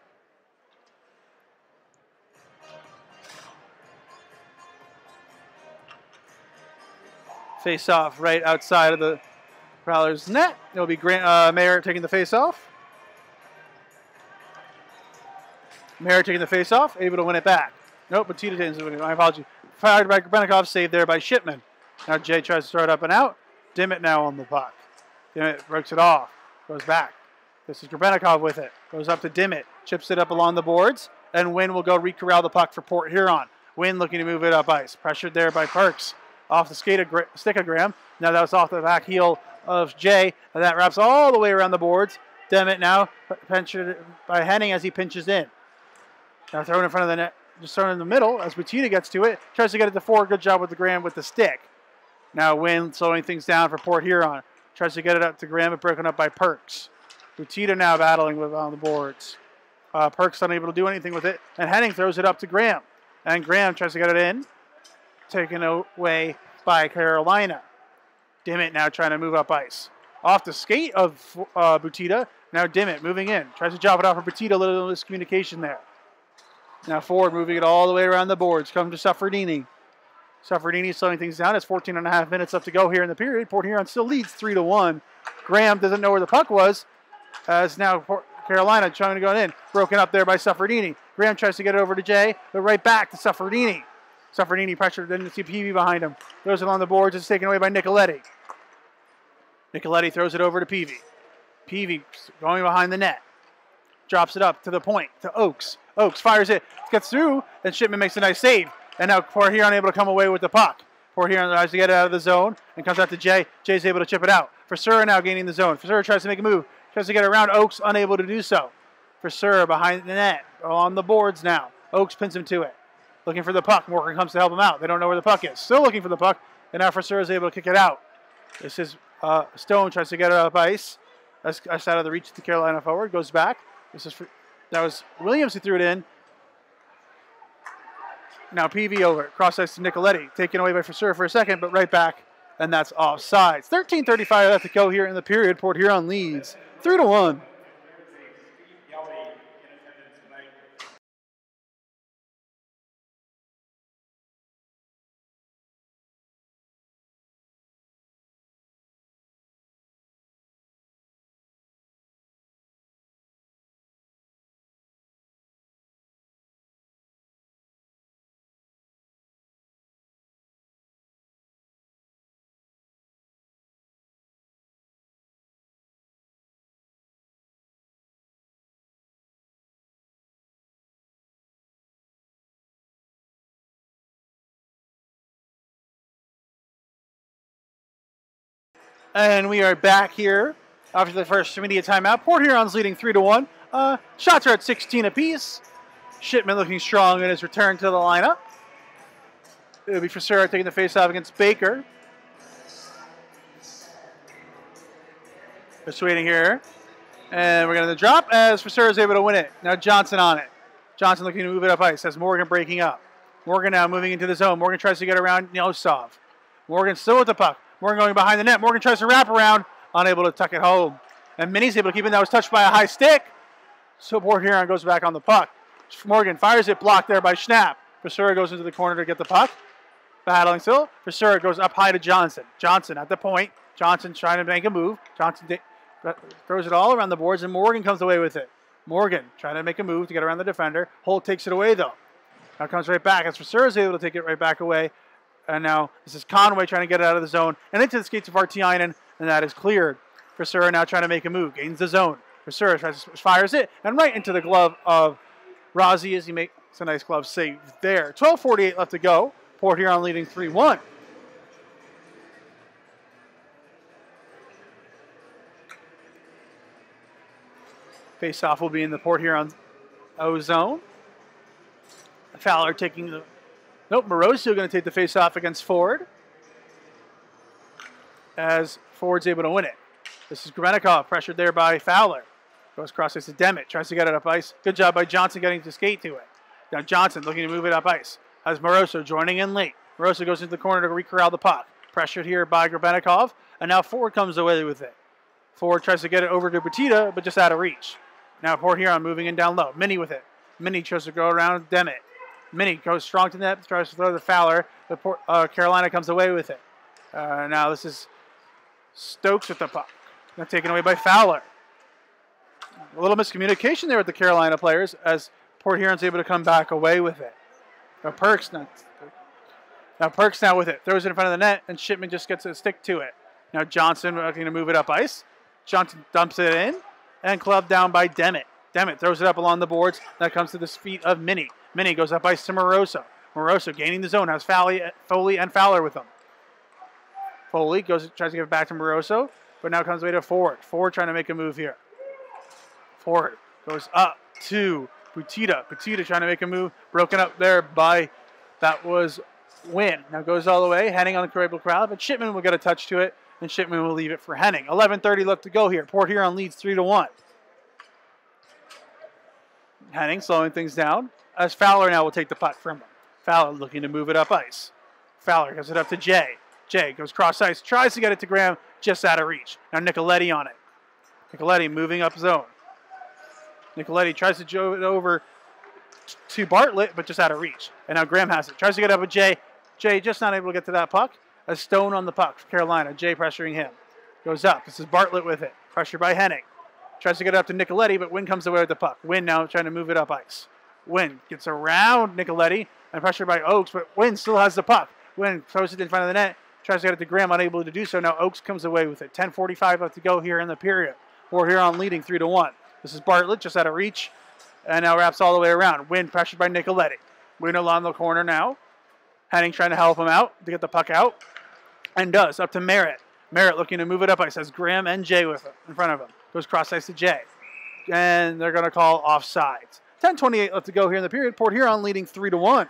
Face off right outside of the Prowlers' net. It'll be Mayer taking the face off. Mayer taking the face off, able to win it back. Nope, but Tita didn't win it. My apologies. Fired by Rupenikov, saved there by Shipman. Now Jay tries to throw it up and out. Dimmitt now on the puck. Dimmitt breaks it off. Goes back. This is Rupenikov with it. Goes up to Dimmitt. Chips it up along the boards. And Wynn will go re-corral the puck for Port Huron. Wynn looking to move it up ice. Pressured there by Perks. Off the stick of Graham. Now that was off the back heel of Jay. And that wraps all the way around the boards. Dimmitt now pinched by Henning as he pinches in. Now thrown in front of the net just thrown in the middle as Butita gets to it. Tries to get it to Ford. Good job with the Graham with the stick. Now Wynn slowing things down for Port Huron. Tries to get it up to Graham, but broken up by Perks. Butita now battling with on the boards. Perks unable to do anything with it. And Henning throws it up to Graham. And Graham tries to get it in. Taken away by Carolina. Dimmitt now trying to move up ice. Off the skate of Butita. Now Dimmitt moving in. Tries to drop it off for Butita. A little miscommunication there. Now Ford moving it all the way around the boards. Come to Suffredini. Suffredini slowing things down. It's 14.5 minutes left to go here in the period. Port Huron still leads 3-1. Graham doesn't know where the puck was. As now Carolina trying to go in. Broken up there by Suffredini. Graham tries to get it over to Jay, but right back to Suffredini. Suffredini pressured, didn't see Peavy behind him. Throws it on the boards. It's taken away by Nicoletti. Nicoletti throws it over to Peavy. Peavy going behind the net. Drops it up to the point to Oakes. Oakes fires it. Gets through, and Shipman makes a nice save. And now Port Huron able to come away with the puck. Port Huron tries to get it out of the zone and comes out to Jay. Jay's able to chip it out. Frisura now gaining the zone. Frisura tries to make a move. Tries to get around Oakes, unable to do so. Frisura behind the net. On the boards now. Oakes pins him to it. Looking for the puck. Morgan comes to help him out. They don't know where the puck is. Still looking for the puck. And now Frisura is able to kick it out. This is Stone tries to get it up ice. That's out of the reach of the Carolina forward. Goes back. That was Williams who threw it in. Now PV over. Cross ice to Nicoletti. Taken away by Frisura for a second, but right back. And that's offsides. 13:35 left to go here in the period. Port Huron leads 3-1. And we are back here after the first immediate timeout. Port Huron's leading 3-1. Shots are at 16 apiece. Shipman looking strong in his return to the lineup. It'll be Frisura taking the faceoff against Baker. Just waiting here. And we're going to drop as Frisura is able to win it. Now Johnson on it. Johnson looking to move it up ice. Has Morgan breaking up. Morgan now moving into the zone. Morgan tries to get around Nosov. Morgan still with the puck. Morgan going behind the net. Morgan tries to wrap around. Unable to tuck it home. And Minnie's able to keep it. That was touched by a high stick. So Port Huron goes back on the puck. Morgan fires it. Blocked there by Schnapp. Frisura goes into the corner to get the puck. Battling still. Frisura goes up high to Johnson. Johnson at the point. Johnson trying to make a move. Johnson throws it all around the boards, and Morgan comes away with it. Morgan trying to make a move to get around the defender. Holt takes it away, though. Now comes right back. As Frisura is able to take it right back away. And now this is Conway trying to get it out of the zone and into the skates of Artiainen, and that is cleared. Frisura now trying to make a move. Gains the zone. Frisura fires it, and right into the glove of Rozzi as he makes a nice glove save there. 12:48 left to go. Port Huron leading 3-1. Face-off will be in the Port Huron O zone. Fowler taking the... Nope, Moroso going to take the face-off against Ford. As Ford's able to win it. This is Grenikov, pressured there by Fowler. Goes across ice to Demmitt, tries to get it up ice. Good job by Johnson getting to skate to it. Now Johnson looking to move it up ice. Has Moroso joining in late. Moroso goes into the corner to recorral the puck. Pressured here by Grenikov, and now Ford comes away with it. Ford tries to get it over to Butita, but just out of reach. Now Port Huron moving in down low. Minnie with it. Minnie tries to go around Demmitt. Minnie goes strong to the net, tries to throw the Fowler, but Carolina comes away with it. Now this is Stokes with the puck. Now taken away by Fowler. A little miscommunication there with the Carolina players as Port Huron's able to come back away with it. Now Perks now with it. Throws it in front of the net, and Shipman just gets a stick to it. Now Johnson looking to move it up ice. Johnson dumps it in, and clubbed down by Demmitt. Demmitt throws it up along the boards. That comes to the feet of Minnie. Minnie goes up ice to Moroso. Moroso gaining the zone. Has Foley and Fowler with him. Foley tries to give it back to Moroso, but now comes away to Ford. Ford trying to make a move here. Ford goes up to Butita trying to make a move. Broken up there by, that was Wynn. Now goes all the way. Henning on the Corable crowd, but Shipman will get a touch to it, and Shipman will leave it for Henning. 11:30 left to go here. Port Huron leads 3-1. Henning slowing things down, as Fowler now will take the puck from him. Fowler looking to move it up ice. Fowler gives it up to Jay. Jay goes cross ice, tries to get it to Graham, just out of reach. Now Nicoletti on it. Nicoletti moving up zone. Nicoletti tries to jove it over to Bartlett, but just out of reach. And now Graham has it. Tries to get up with Jay. Jay just not able to get to that puck. A Stone on the puck for Carolina. Jay pressuring him. Goes up. This is Bartlett with it. Pressure by Henning. Tries to get it up to Nicoletti, but Wynn comes away with the puck. Wynn now trying to move it up ice. Wynn gets around Nicoletti and pressure by Oakes, but Wynn still has the puck. Wynn throws it in front of the net. Tries to get it to Graham, unable to do so. Now Oakes comes away with it. 10:45 left to go here in the period. Port Huron leading 3-1. This is Bartlett just out of reach. And now wraps all the way around. Wynn pressured by Nicoletti. Wynn along the corner now. Henning trying to help him out to get the puck out. And does. Up to Merritt. Merritt looking to move it up ice. Has Graham and Jay with him in front of him. Goes cross ice to Jay. And they're going to call offsides. 10:28 left to go here in the period. Port Huron leading 3-1.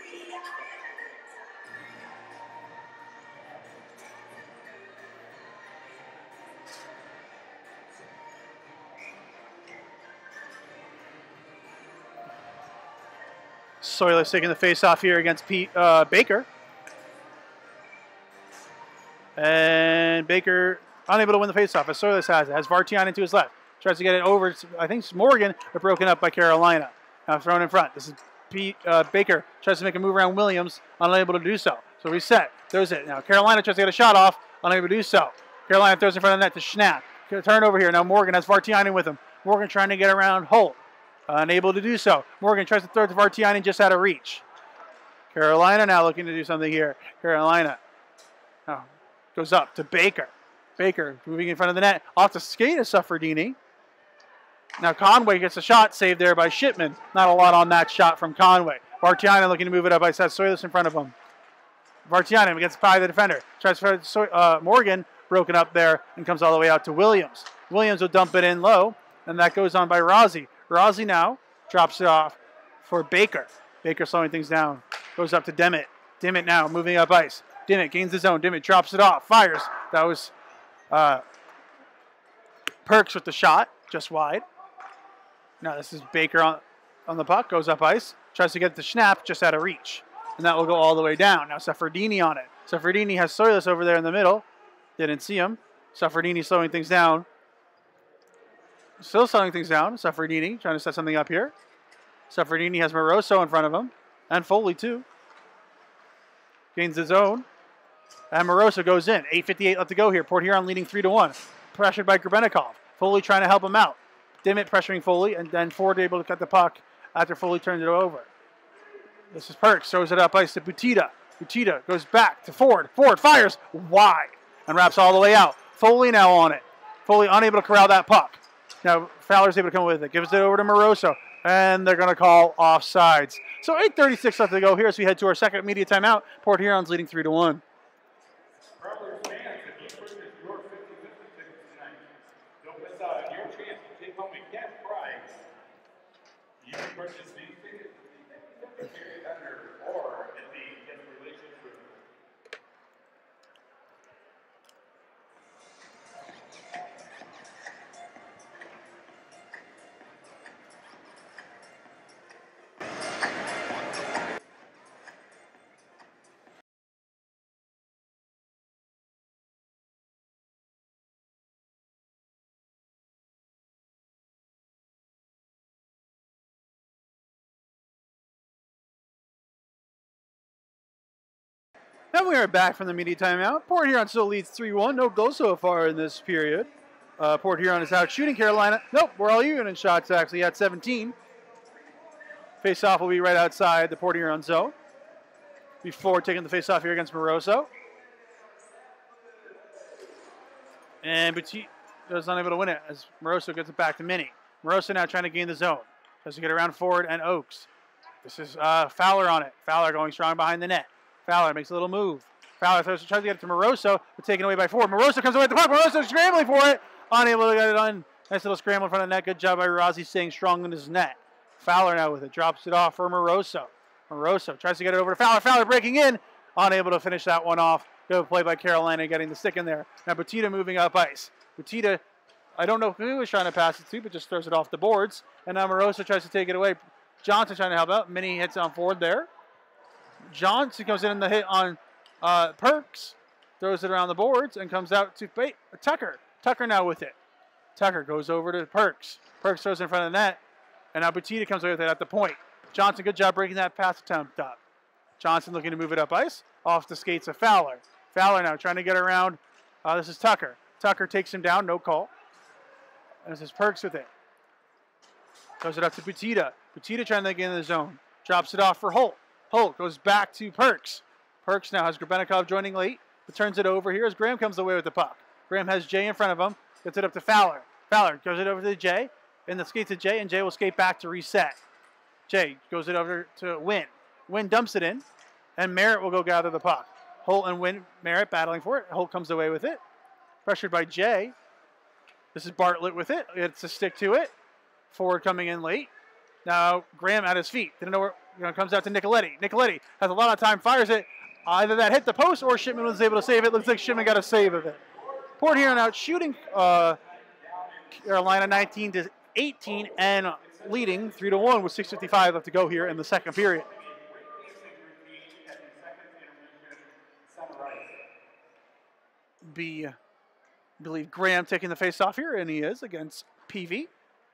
Soilers taking the face-off here against Baker. And Baker unable to win the face-off as Soilers has it. Has Vartiainen to his left. Tries to get it over to, I think it's Morgan, but broken up by Carolina. Now thrown in front. This is Baker. Tries to make a move around Williams. Unable to do so. So reset. Throws it. Now Carolina tries to get a shot off. Unable to do so. Carolina throws in front of the net to Schnapp. Turnover here. Now Morgan has Vartiainen with him. Morgan trying to get around Holt. Unable to do so. Morgan tries to throw it to Vartiainen just out of reach. Carolina now looking to do something here. Carolina now goes up to Baker. Baker moving in front of the net. Off the skate of Suffredini. Now Conway gets a shot saved there by Shipman. Not a lot on that shot from Conway. Vartiainen looking to move it up. I said Soilers in front of him. Vartiainen gets by the defender. Tries for Morgan. Broken up there and comes all the way out to Williams. Williams will dump it in low. And that goes on by Rossi. Rossi now drops it off for Baker. Baker slowing things down. Goes up to Dimmitt. Dimmitt now moving up ice. Dimmitt gains the zone. Dimmitt drops it off. Fires. That was Perks with the shot. Just wide. Now this is Baker on the puck. Goes up ice. Tries to get the Schnapp just out of reach. And that will go all the way down. Now Suffredini on it. Suffredini has Soilers over there in the middle. Didn't see him. Suffredini slowing things down. Still slowing things down. Suffredini trying to set something up here. Suffredini has Moroso in front of him. And Foley too. Gains his own. And Moroso goes in. 8:58 left to go here. Port Huron leading 3-1. Pressured by Grebennikov. Foley trying to help him out. Dimmitt pressuring Foley. And then Ford able to cut the puck after Foley turns it over. This is Perks. Throws it up ice to Butita. Butita goes back to Ford. Ford fires wide. And wraps all the way out. Foley now on it. Foley unable to corral that puck. Now Fowler's able to come with it. Gives it over to Moroso. And they're going to call offsides. So 8:36 left to go here as we head to our second media timeout. Port Huron's leading 3-1. Prowlers fans, if you purchase your 50/50 tickets tonight, don't miss out on your chance to take home a cash prize. You can purchase these tickets at the 50/50 period under or at the guest relations room. And we are back from the media timeout. Port Huron still leads 3-1. No goals so far in this period. Port Huron is out shooting Carolina. Nope, we're all even in shots actually at 17. Face-off will be right outside the Port Huron zone. Before taking the face-off here against Moroso. And Butita is unable to win it as Moroso gets it back to Mini. Moroso now trying to gain the zone. Tries to get around Ford and Oakes. This is Fowler on it. Fowler going strong behind the net. Fowler makes a little move. Fowler tries to get it to Moroso, but taken away by Ford. Moroso comes away at the puck. Moroso scrambling for it. Unable to get it on. Nice little scramble in front of the net. Good job by Rossi staying strong in his net. Fowler now with it. Drops it off for Moroso. Moroso tries to get it over to Fowler. Fowler breaking in. Unable to finish that one off. Good play by Carolina getting the stick in there. Now Butita moving up ice. Butita, I don't know who he was trying to pass it to, but just throws it off the boards. And now Moroso tries to take it away. Johnson trying to help out. Mini hits on forward there. Johnson comes in the hit on Perks. Throws it around the boards and comes out to Tucker. Tucker now with it. Tucker goes over to Perks. Perks throws it in front of the net. And now Butita comes away with it at the point. Johnson, good job breaking that pass attempt up. Johnson looking to move it up ice. Off the skates of Fowler. Fowler now trying to get around. This is Tucker. Tucker takes him down, no call. And this is Perks with it. Throws it up to Butita. Butita trying to get in the zone. Drops it off for Holt. Holt goes back to Perks. Perks now has Grebennikov joining late. But turns it over here as Graham comes away with the puck. Graham has Jay in front of him. Gets it up to Fowler. Fowler goes it over to Jay. And the skates to Jay. And Jay will skate back to reset. Jay goes it over to Wynn. Wynn dumps it in. And Merritt will go gather the puck. Holt and Wynn, Merritt battling for it. Holt comes away with it. Pressured by Jay. This is Bartlett with it. It's a stick to it. Forward coming in late. Now Graham at his feet. Didn't know where, comes out to Nicoletti. Nicoletti has a lot of time, fires it. Either that hit the post or Shipman was able to save it. Looks like Shipman got a save of it. Port Huron out shooting Carolina 19-18 and leading 3-1 with 6:55 left to go here in the second period. I believe Graham taking the face off here, and he is against PV.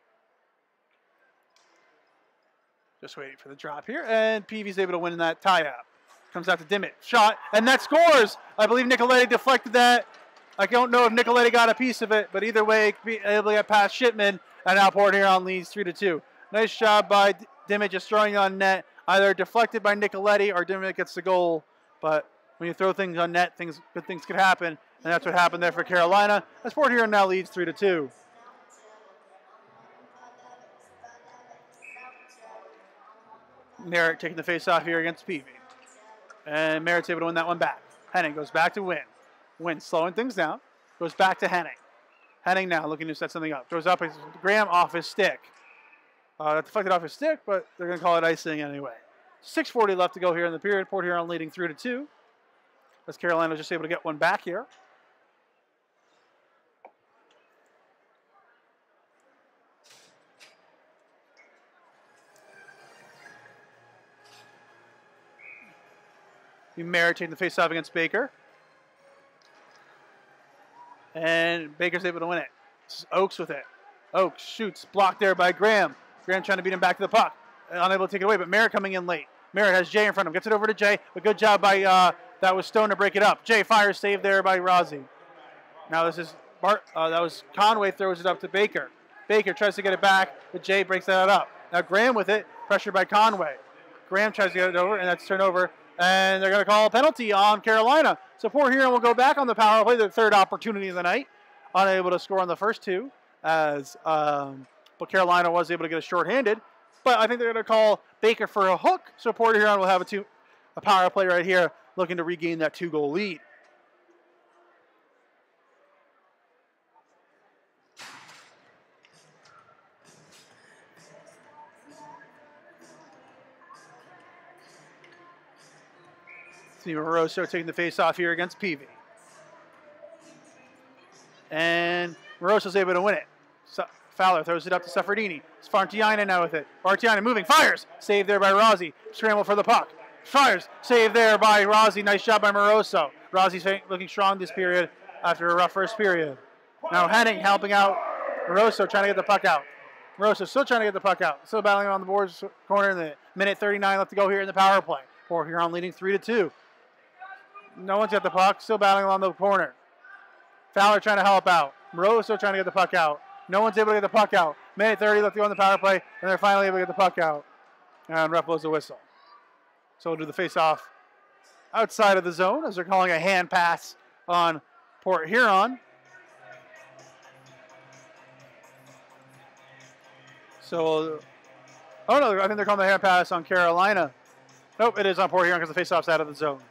Just waiting for the drop here, and PV's able to win that tie-up. Comes out to Dimmitt. Shot, and that scores! I believe Nicoletti deflected that. I don't know if Nicoletti got a piece of it, but either way, able to get past Shipman, and now Port Huron leads 3-2. Nice job by Dimmitt just throwing on net. Either deflected by Nicoletti or Dimmitt gets the goal. But when you throw things on net, good things could happen, and that's what happened there for Carolina. As Port Huron now leads 3-2. Merritt taking the face off here against Peavy. And Merritt's able to win that one back. Henning goes back to Wynn. Wynn slowing things down. Goes back to Henning. Henning now looking to set something up. Throws up Graham off his stick. Deflected off his stick, but they're going to call it icing anyway. 6:40 left to go here in the period. Port Huron leading 3-2. As Carolina just able to get one back here. Merritt taking the face-off against Baker. And Baker's able to win it. This is Oakes with it. Oakes shoots, blocked there by Graham. Graham trying to beat him back to the puck. Unable to take it away, but Merritt coming in late. Merritt has Jay in front of him. Gets it over to Jay. A good job by, that was Stone to break it up. Jay fires, saved there by Rossi. Now this is that was Conway, throws it up to Baker. Baker tries to get it back, but Jay breaks that up. Now Graham with it, pressured by Conway. Graham tries to get it over, and that's turnover. And they're going to call a penalty on Carolina. So Port Huron will go back on the power play, their third opportunity of the night. Unable to score on the first two, as but Carolina was able to get a shorthanded. But I think they're going to call Baker for a hook. So Port Huron will have a power play right here, looking to regain that 2-goal lead. See Moroso taking the face off here against Peavy. And Moroso's able to win it. Fowler throws it up to Safardini. Sfartiana now with it. Sfartiana moving, fires. Saved there by Rossi. Scramble for the puck. Fires. Saved there by Rossi. Nice job by Moroso. Rossi's looking strong this period after a rough first period. Now Henning helping out Moroso, trying to get the puck out. Moroso still trying to get the puck out. Still battling on the boards corner in the minute 39 left to go here in the power play. Port Huron leading 3-2. No one's got the puck. Still battling along the corner. Fowler trying to help out. Moroso trying to get the puck out. No one's able to get the puck out. Minute 30 left to go in the power play, and they're finally able to get the puck out. And ref blows the whistle. So we'll do the face-off outside of the zone as they're calling a hand pass on Port Huron. So, oh no, I think they're calling the hand pass on Carolina. Nope, it is on Port Huron because the face-off's out of the zone.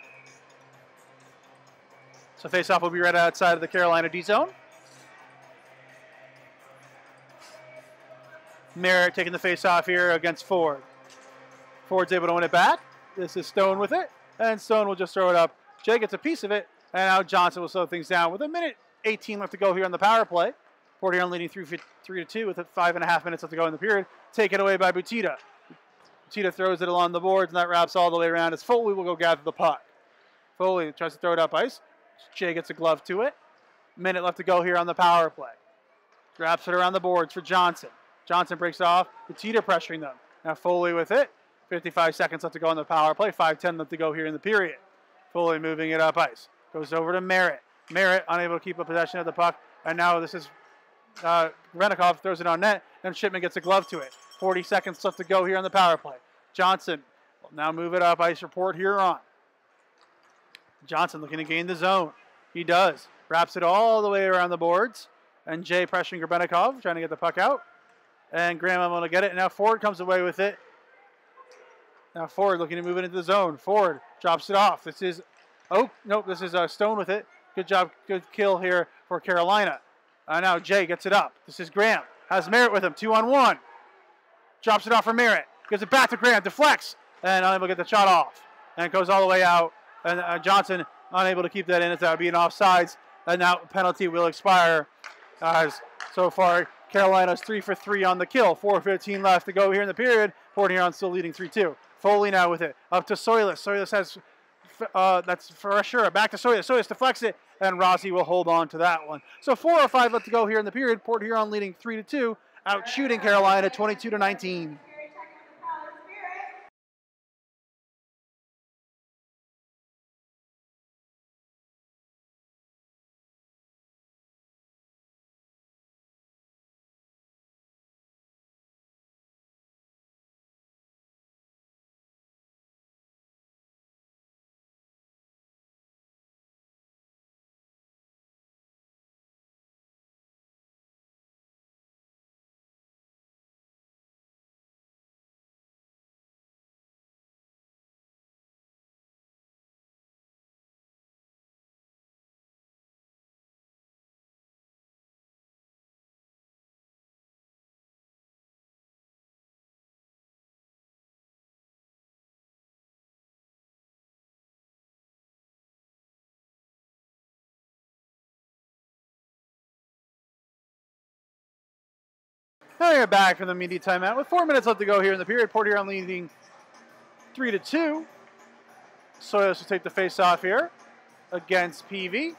So face-off will be right outside of the Carolina D zone. Merritt taking the face off here against Ford. Ford's able to win it back. This is Stone with it, and Stone will just throw it up. Jay gets a piece of it, and now Johnson will slow things down with 1:18 left to go here on the power play. Port Huron leading 3-2 with 5.5 minutes left to go in the period. Taken away by Butita. Butita throws it along the boards, and that wraps all the way around as Foley will go gather the puck. Foley tries to throw it up ice. Jay gets a glove to it. Minute left to go here on the power play. Wraps it around the boards for Johnson. Johnson breaks off. Butita pressuring them. Now Foley with it. 55 seconds left to go on the power play. 5:10 left to go here in the period. Foley moving it up ice. Goes over to Merritt. Merritt unable to keep a possession of the puck. And now this is Grebennikov throws it on net. And Shipman gets a glove to it. 40 seconds left to go here on the power play. Johnson will now move it up ice for Port Huron. Johnson looking to gain the zone. He does. Wraps it all the way around the boards. And Jay pressuring Grebennikov, trying to get the puck out. And Graham able to get it. And now Ford comes away with it. Now Ford looking to move it into the zone. Ford drops it off. This is, oh, nope, this is Stone with it. Good job, good kill here for Carolina. Now Jay gets it up. This is Graham. Has Merritt with him, 2-on-1. Drops it off for Merritt. Gives it back to Graham, deflects, and unable to get the shot off. And it goes all the way out. And Johnson unable to keep that in, as that would be an offsides. And now penalty will expire. As so far, Carolina's 3 for 3 on the kill. 4:15 left to go here in the period. Port Huron still leading 3-2. Foley now with it. Up to Soilis. Soilis has, that's for sure. Back to Soilis. Soilis deflects it, and Rossi will hold on to that one. So 4:05 left to go here in the period. Port Huron leading 3-2. Out shooting Carolina 22-19. Now you're back from the media timeout with 4 minutes left to go here in the period. Port Huron leading 3-2. Soilis will take the face off here against PV.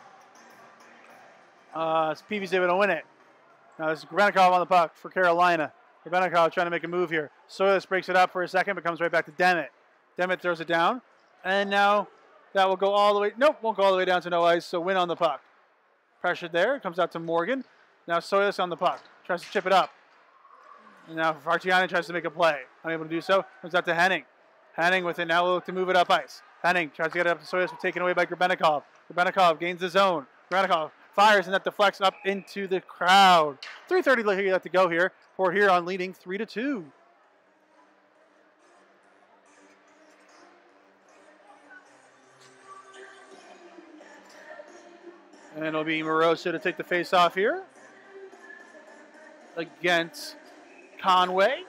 PV's able to win it. Now this is Grebennikov on the puck for Carolina. Grebennikov trying to make a move here. Soilis breaks it up for a second, but comes right back to Demet. Demet throws it down. And now that will go all the way. Nope, won't go all the way down to no ice, so win on the puck. Pressured there. It comes out to Morgan. Now Soilis on the puck. Tries to chip it up. And now Vartiani tries to make a play. Unable to do so. Comes out to Henning. Henning with it now will look to move it up ice. Henning tries to get it up to Soilis, but taken away by Grebennikov. Grebennikov gains the zone. Grebennikov fires, and that deflects up into the crowd. 3:30 left to go here. Port Huron leading 3-2. And it'll be Moroso to take the face off here against Conway.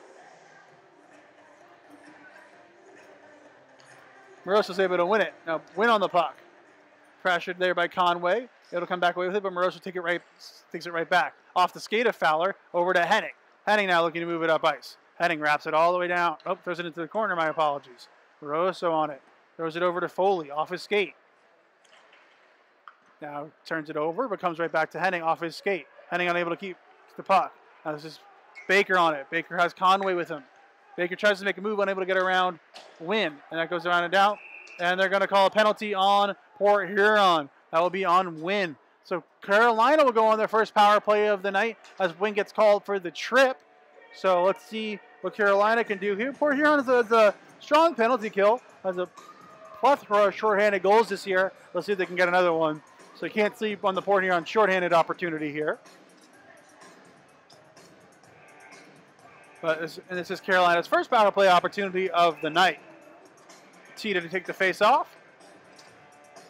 Moroso's able to win it. Now win on the puck. Pressured there by Conway. It'll come back away with it, but Moroso takes it right back. Off the skate of Fowler, over to Henning. Henning now looking to move it up ice. Henning wraps it all the way down. Oh, throws it into the corner, my apologies. Moroso on it. Throws it over to Foley, off his skate. Now turns it over, but comes right back to Henning, off his skate. Henning unable to keep the puck. Now this is Baker on it. Baker has Conway with him. Baker tries to make a move, unable to get around Wynn. And that goes around and down. And they're going to call a penalty on Port Huron. That will be on Wynn. So Carolina will go on their first power play of the night as Wynn gets called for the trip. So let's see what Carolina can do here. Port Huron has a strong penalty kill. Has a plethora of shorthanded goals this year. Let's see if they can get another one. So you can't sleep on the Port Huron shorthanded opportunity here. But this is Carolina's first power play opportunity of the night. Tita to take the face off.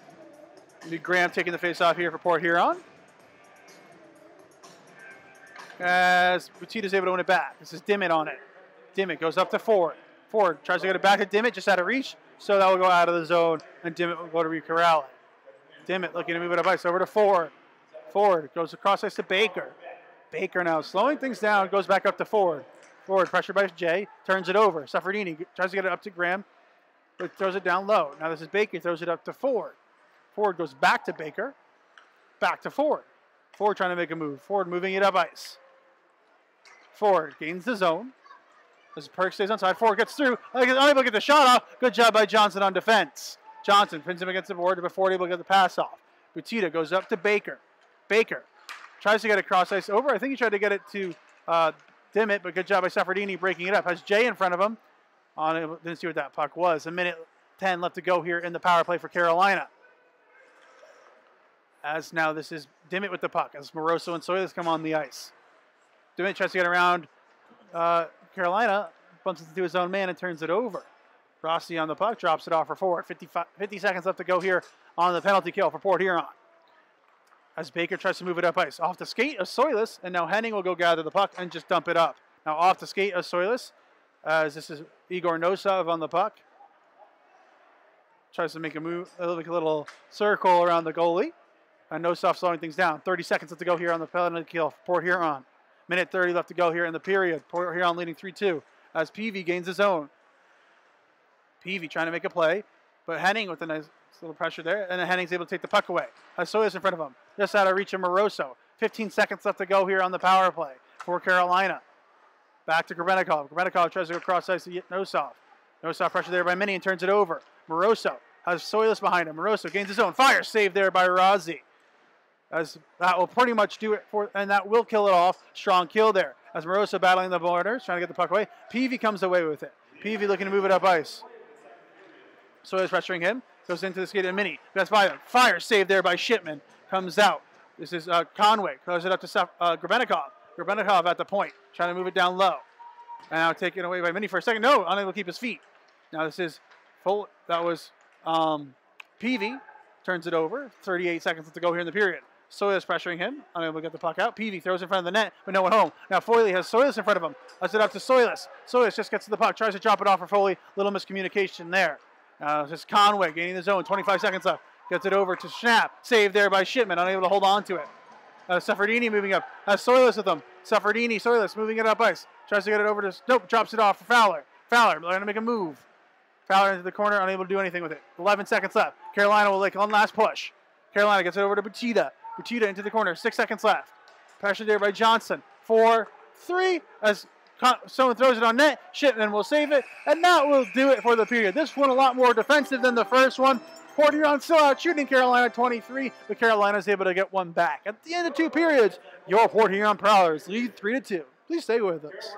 It'll be Graham taking the face off here for Port Huron. as Butita's able to win it back. This is Dimmitt on it. Dimmitt goes up to Ford. Ford tries to get it back to Dimmitt, just out of reach, so that will go out of the zone, and Dimmitt will go to re-corral it. Dimmitt looking to move it up ice over to Ford. Ford goes across ice to Baker. Baker now slowing things down, goes back up to Ford. Ford, pressured by Jay, turns it over. Saffredini tries to get it up to Graham, but throws it down low. Now this is Baker, throws it up to Ford. Ford goes back to Baker, back to Ford. Ford trying to make a move. Ford moving it up ice. Ford gains the zone. As Perk stays on side, Ford gets through, unable to get the shot off. Good job by Johnson on defense. Johnson pins him against the board before able to get the pass off. Butita goes up to Baker. Baker tries to get across ice over. I think he tried to get it to Dimmitt, but good job by Saffredini breaking it up. Has Jay in front of him. Didn't see what that puck was. 1:10 left to go here in the power play for Carolina. As now this is Dimmitt with the puck as Moroso and Soilis come on the ice. Dimmitt tries to get around Carolina, bumps into his own man and turns it over. Rossi on the puck, drops it off for Ford. 50 seconds left to go here on the penalty kill for Port Huron. As Baker tries to move it up ice. Off the skate of Soilis, and now Henning will go gather the puck and just dump it up. Now off the skate of Soilis, as this is Igor Nosov on the puck. Tries to make a move, like a little circle around the goalie. And Nosov slowing things down. 30 seconds left to go here on the penalty kill for Port Huron. 1:30 left to go here in the period. Port Huron leading 3-2 as Peavy gains his own. Peavy trying to make a play, but Henning with a nice little pressure there, and then Henning's able to take the puck away. Has Soilis in front of him, just out of reach of Moroso. 15 seconds left to go here on the power play for Carolina. Back to Grebennikov. Grebennikov tries to go across ice to get Nosov. Nosov pressure there by Mini and turns it over. Moroso has Soilis behind him. Moroso gains his own. Fire save there by Rossi. As that will pretty much do it for, and that will kill it off. Strong kill there. As Moroso battling the borders, trying to get the puck away. Peavy comes away with it. Peavy looking to move it up ice. Soilis pressuring him. Goes into the skate and Mini. That's by them. Fire save there by Shipman. Comes out. This is Conway. Throws it up to Grebennikov. Grebennikov at the point. Trying to move it down low. And now taken away by Mini for a second. No, unable to keep his feet. Now this is full. That was Peavy. Turns it over. 38 seconds left to go here in the period. Soilis pressuring him. Unable to get the puck out. Peavy throws in front of the net, but no one home. Now Foley has Soilis in front of him. Lets it up to Soilis. Soilis just gets to the puck. Tries to drop it off for Foley. Little miscommunication there. This is Conway gaining the zone. 25 seconds left. Gets it over to Schnapp. Saved there by Shipman. Unable to hold on to it. Saffredini moving up. Has Soilis with him. Saffredini, Soilis moving it up ice. Tries to get it over to... Nope, drops it off for Fowler. Fowler trying to make a move. Fowler into the corner, unable to do anything with it. 11 seconds left. Carolina will make one last push. Carolina gets it over to Butita. Butita into the corner. 6 seconds left. Pressure there by Johnson. 4, 3. As someone throws it on net, Shipman will save it. And that will do it for the period. This one a lot more defensive than the first one. Port Huron still out shooting Carolina 23, but Carolina is able to get one back. At the end of 2 periods, your Port Huron Prowlers lead 3-2. Please stay with us.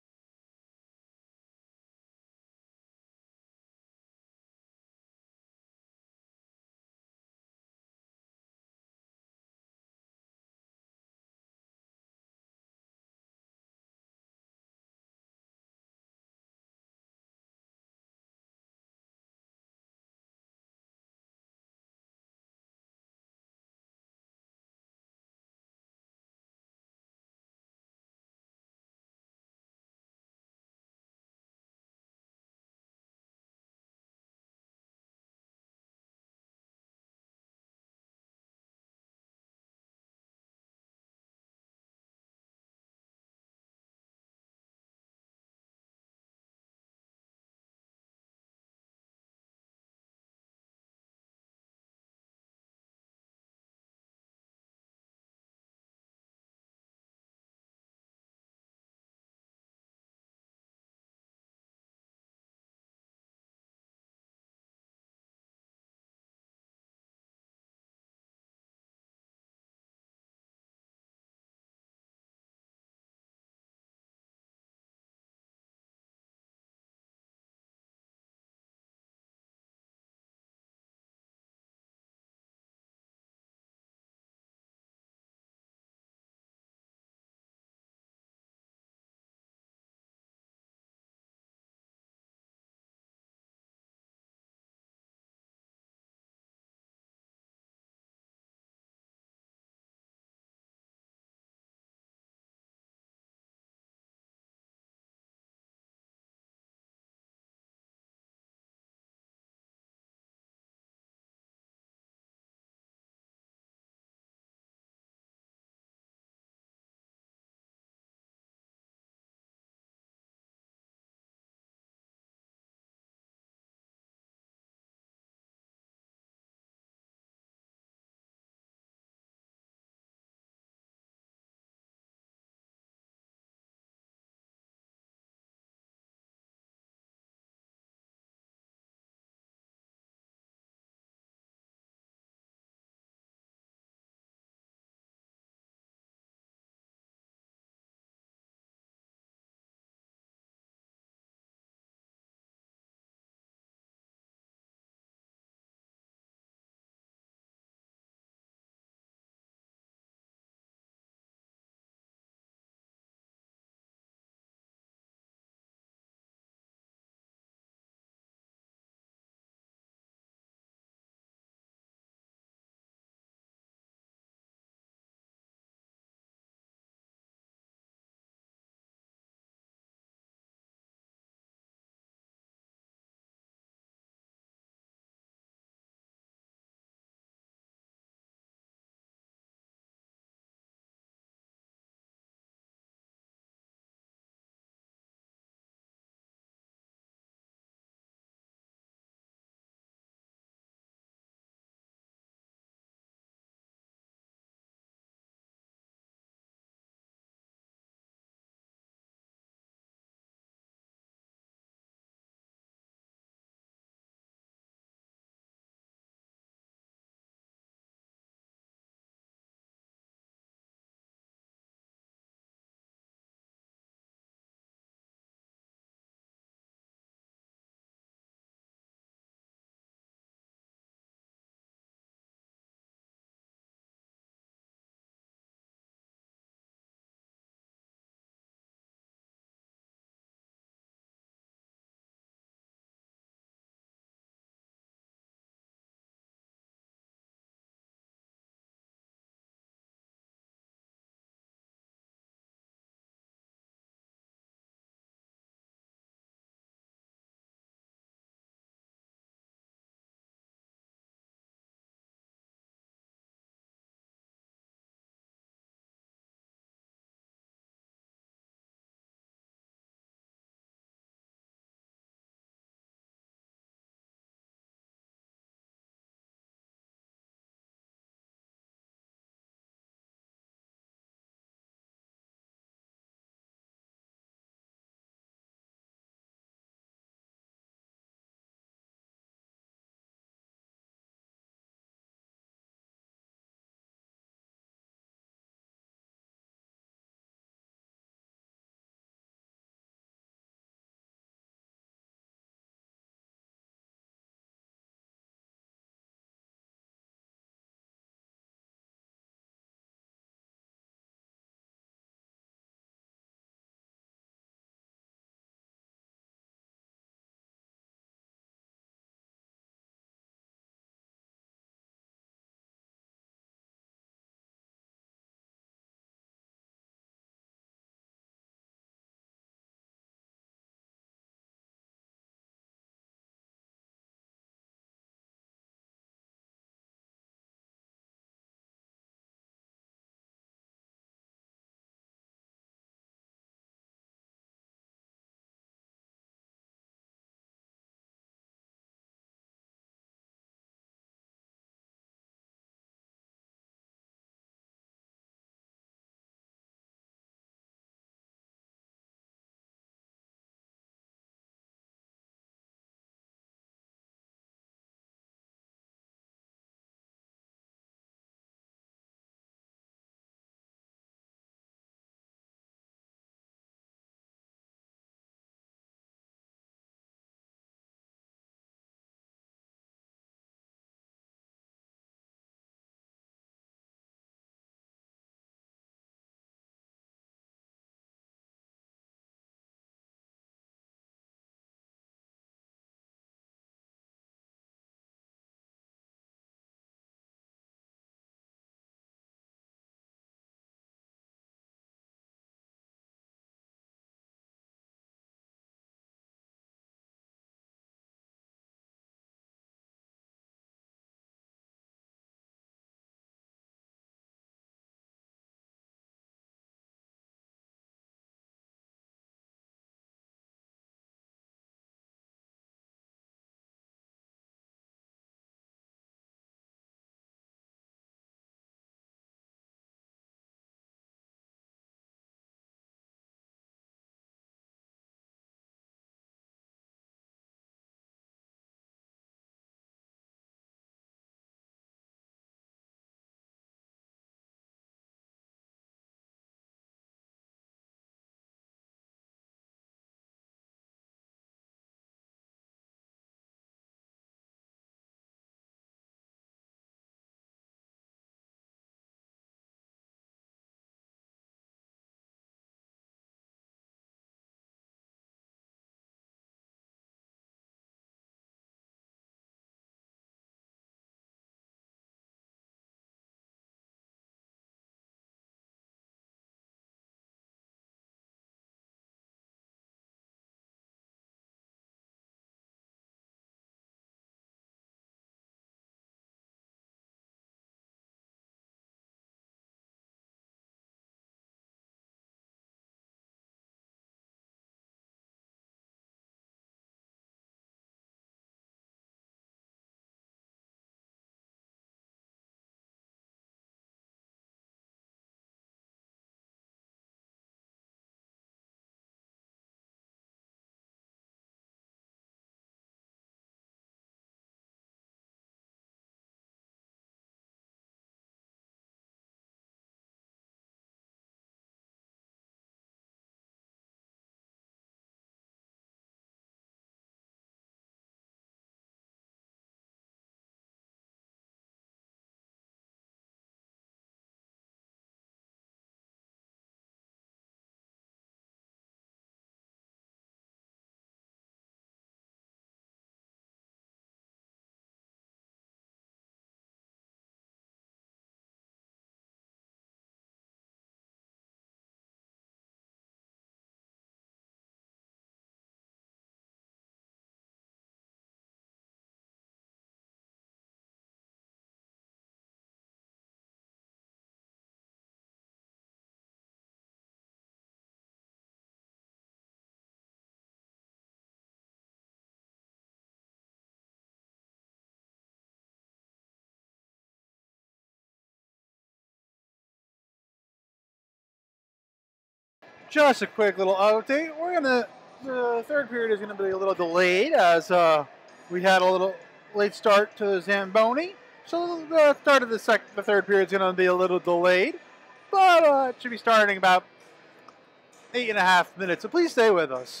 Just a quick little update. The third period is gonna be a little delayed as we had a little late start to the Zamboni. So the start of the third period is gonna be a little delayed, but it should be starting about 8.5 minutes. So please stay with us.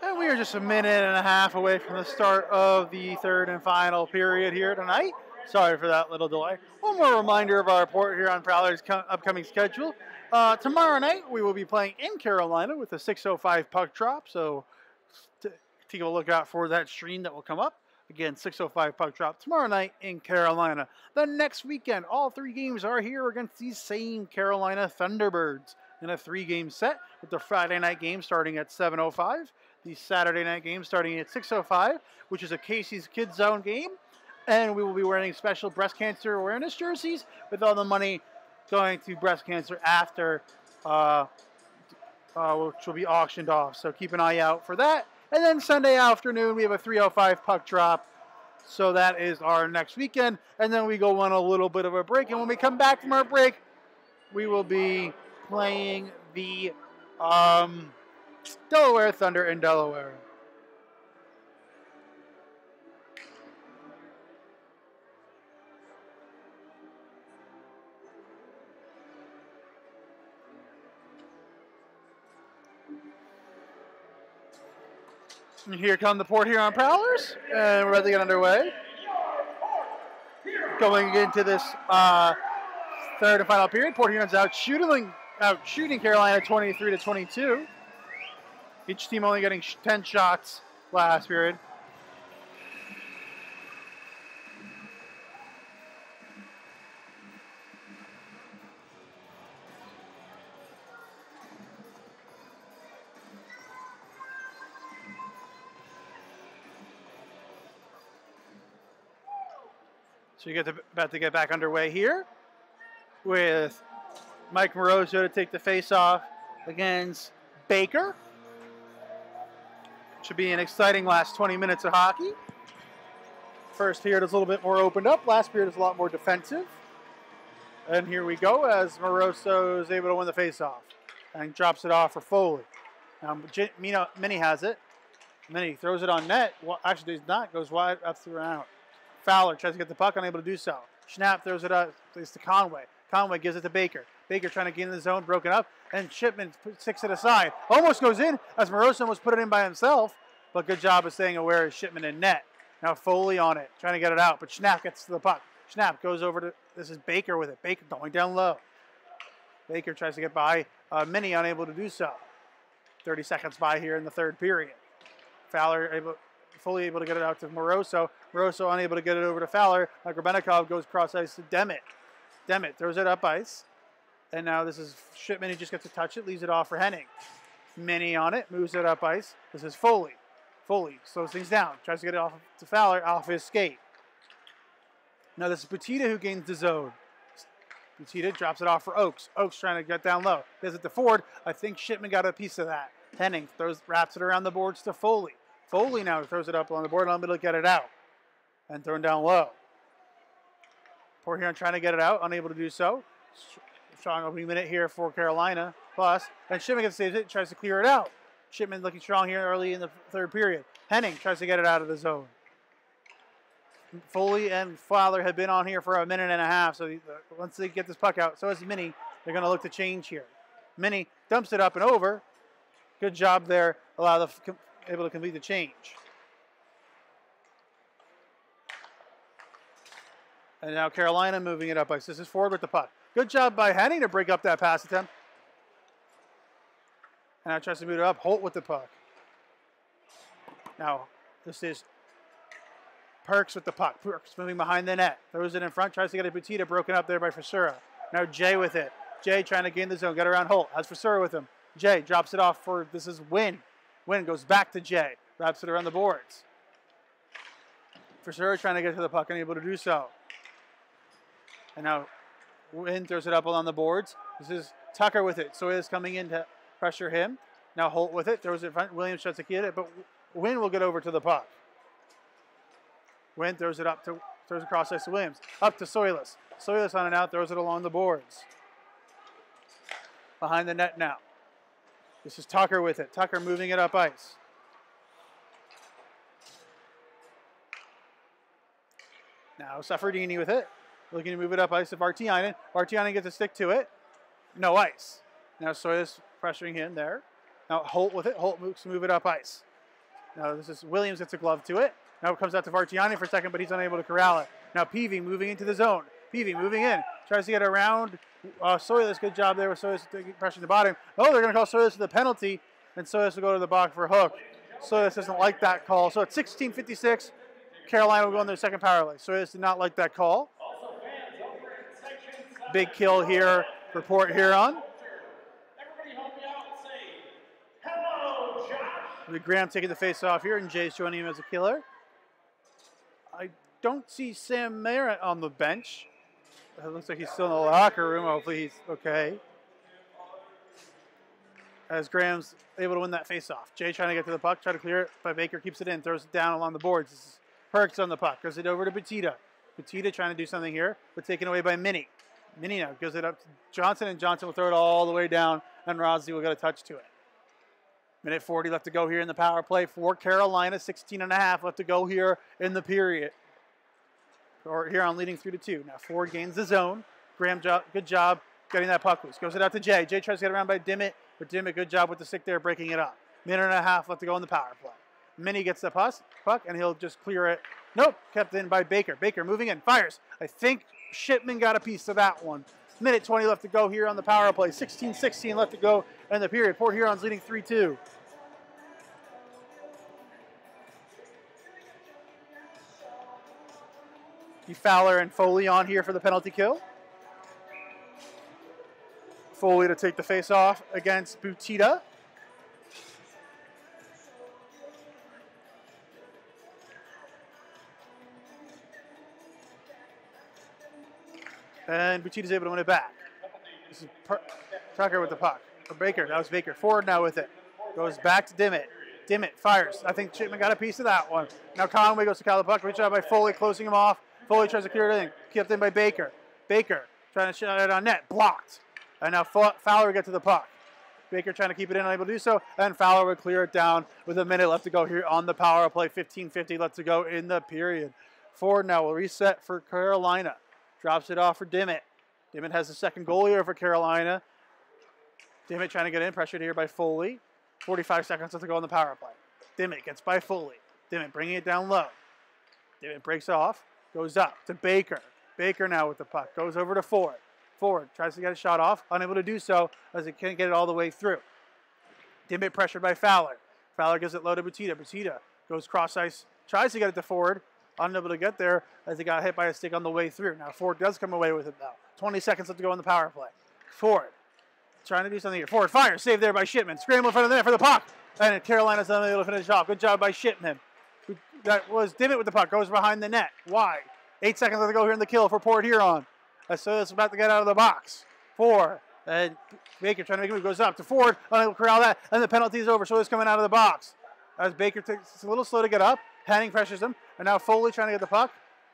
And we are just a minute and a half away from the start of the third and final period here tonight. Sorry for that little delay. One more reminder of our report here on Prowler's upcoming schedule. Tomorrow night we will be playing in Carolina with a 6:05 puck drop, so take a look out for that stream that will come up. Again, 6:05 puck drop tomorrow night in Carolina. The next weekend, all 3 games are here against these same Carolina Thunderbirds in a 3-game set, with the Friday night game starting at 7:05, the Saturday night game starting at 6:05, which is a Casey's Kids Zone game, and we will be wearing special breast cancer awareness jerseys with all the money going to breast cancer after, which will be auctioned off. So keep an eye out for that. And then Sunday afternoon, we have a 3:05 puck drop. So that is our next weekend. And then we go on a little bit of a break. And when we come back from our break, we will be playing the Delaware Thunder in Delaware. And here come the Port Huron Prowlers, and we're about to get underway. Going into this third and final period, Port Huron's out shooting Carolina 23-22. Each team only getting 10 shots last period. So you about to get back underway here with Mike Moroso to take the face-off against Baker. Should be an exciting last 20 minutes of hockey. First period is a little bit more opened up. Last period is a lot more defensive. And here we go as Moroso is able to win the face-off and drops it off for Foley. Now Minnie has it. Minnie throws it on net. Well, actually does not. Goes wide up through and out. Fowler tries to get the puck, unable to do so. Schnapp throws it up, plays to Conway. Conway gives it to Baker. Baker trying to get in the zone, broken up, and Shipman sticks it aside. Almost goes in as Moroso was put it in by himself, but good job of staying aware of Shipman in net. Now Foley on it, trying to get it out, but Schnapp gets to the puck. Schnapp goes over to, this is Baker with it. Baker going down low. Baker tries to get by Minnie, unable to do so. 30 seconds by here in the third period. Fowler fully able to get it out to Moroso. Moroso unable to get it over to Fowler. Grebennikov goes cross ice to Demet. Demet throws it up ice. And now this is Shipman who just gets to touch it, leaves it off for Henning. Minnie on it, moves it up ice. This is Foley. Foley slows things down, tries to get it off to Fowler, off his skate. Now this is Butita who gains the zone. Butita drops it off for Oakes. Oakes trying to get down low. Gives it to Ford. I think Shipman got a piece of that. Henning wraps it around the boards to Foley. Foley now throws it up on the board, unable to get it out. And thrown down low. Port Huron trying to get it out, unable to do so. Strong opening minute here for Carolina. Plus, and Shipman gets saves it, tries to clear it out. Shipman looking strong here early in the third period. Henning tries to get it out of the zone. Foley and Fowler have been on here for a minute and a half, so once they get this puck out, so is Minnie, they're going to look to change here. Minnie dumps it up and over. Good job there, able to complete the change. And now Carolina moving it up ice. This is Ford with the puck. Good job by Henning to break up that pass attempt. And now tries to move it up. Holt with the puck. Now this is Perks with the puck. Perks moving behind the net. Throws it in front. Tries to get a Butita broken up there by Frisura. Now Jay with it. Jay trying to gain the zone. Get around Holt. Has Frisura with him. Jay drops it off for, this is Wynn. Wynn goes back to Jay. Wraps it around the boards. Frisura trying to get to the puck, unable to do so. And now Wynn throws it up along the boards. This is Tucker with it. So it is coming in to pressure him. Now Holt with it. Throws it in front. Williams tries to get it, but Wynn will get over to the puck. Wynn throws it up to, throws across ice to Williams. Up to Soilis. Soilis on and out, throws it along the boards. Behind the net now. This is Tucker with it. Tucker moving it up ice. Now Safardini with it. Looking to move it up ice to Vartiainen. Vartiainen gets a stick to it. No ice. Now Soilis pressuring him there. Now Holt with it. Holt moves to move it up ice. Now this is Williams gets a glove to it. Now it comes out to Vartiani for a second, but he's unable to corral it. Now Peavy moving into the zone. Peavy moving in. Tries to get around Soylis. Good job there with Soylis taking pressure in the bottom. Oh, they're going to call Soylis the penalty, and Soylis will go to the box for a hook. Soylis doesn't like that call. So it's 16:56. Carolina will go on their second power play. Soylis did not like that call. Big kill here for Port Huron. With Graham taking the face off here, and Jay's joining him as a killer. I don't see Sam Merritt on the bench. It looks like he's still in the locker room. Hopefully he's okay. As Graham's able to win that face off. Jay trying to get to the puck, try to clear it, but Baker keeps it in, throws it down along the boards. This is Perks on the puck, goes it over to Batita. Batita trying to do something here, but taken away by Minnie. Minnie now gives it up to Johnson, and Johnson will throw it all the way down, and Rossi will get a touch to it. Minute 40 left to go here in the power play for Carolina. 16.5 left to go here in the period. Port Huron leading 3-2. Now Ford gains the zone. Graham, good job getting that puck loose. Goes it out to Jay. Jay tries to get around by Dimmitt, but Dimmitt, good job with the stick there, breaking it up. Minute and a half left to go in the power play. Minnie gets the puck, and he'll just clear it. Nope, kept in by Baker. Baker moving in, fires. I think Shipman got a piece of that one. Minute 20 left to go here on the power play. 16-16 left to go in the period. Port Huron's leading 3-2. Fowler and Foley on here for the penalty kill. Foley to take the face off against Butita. And Butita's able to win it back. This is Tucker with the puck. Or Baker, that was Baker. Ford now with it. Goes back to Dimmitt. Dimmitt fires. I think Chipman got a piece of that one. Now Conway goes to Cal the puck. Good job by Foley closing him off. Foley tries to clear it in. Kept in by Baker. Baker trying to shot it on net. Blocked. And now Fowler gets to the puck. Baker trying to keep it in, unable to do so. And Fowler would clear it down with a minute left to go here on the power play. 15:50 left to go in the period. Ford now will reset for Carolina. Drops it off for Dimmitt. Dimmitt has the second goal here for Carolina. Dimmitt trying to get in. Pressured here by Foley. 45 seconds left to go on the power play. Dimmitt gets by Foley. Dimmitt bringing it down low. Dimmitt breaks off. Goes up to Baker. Baker now with the puck. Goes over to Ford. Ford tries to get a shot off. Unable to do so as he can't get it all the way through. Dimmitt pressured by Fowler. Fowler gives it low to Batita. Batita goes cross ice. Tries to get it to Ford. Unable to get there as he got hit by a stick on the way through. Now Ford does come away with it though. 20 seconds left to go in the power play. Ford trying to do something here. Ford fires. Saved there by Shipman. Scramble in front of the net for the puck. And Carolina's unable to finish off. Good job by Shipman. That was Dimmitt with the puck. Goes behind the net. Wide. 8 seconds left to go here in the kill for Port Huron. So it's about to get out of the box. 4. And Baker trying to make a move. Goes up to Ford. Unable to corral that. And the penalty is over. So it's coming out of the box. As Baker takes, it's a little slow to get up. Henning pressures him. And now Foley trying to get the puck.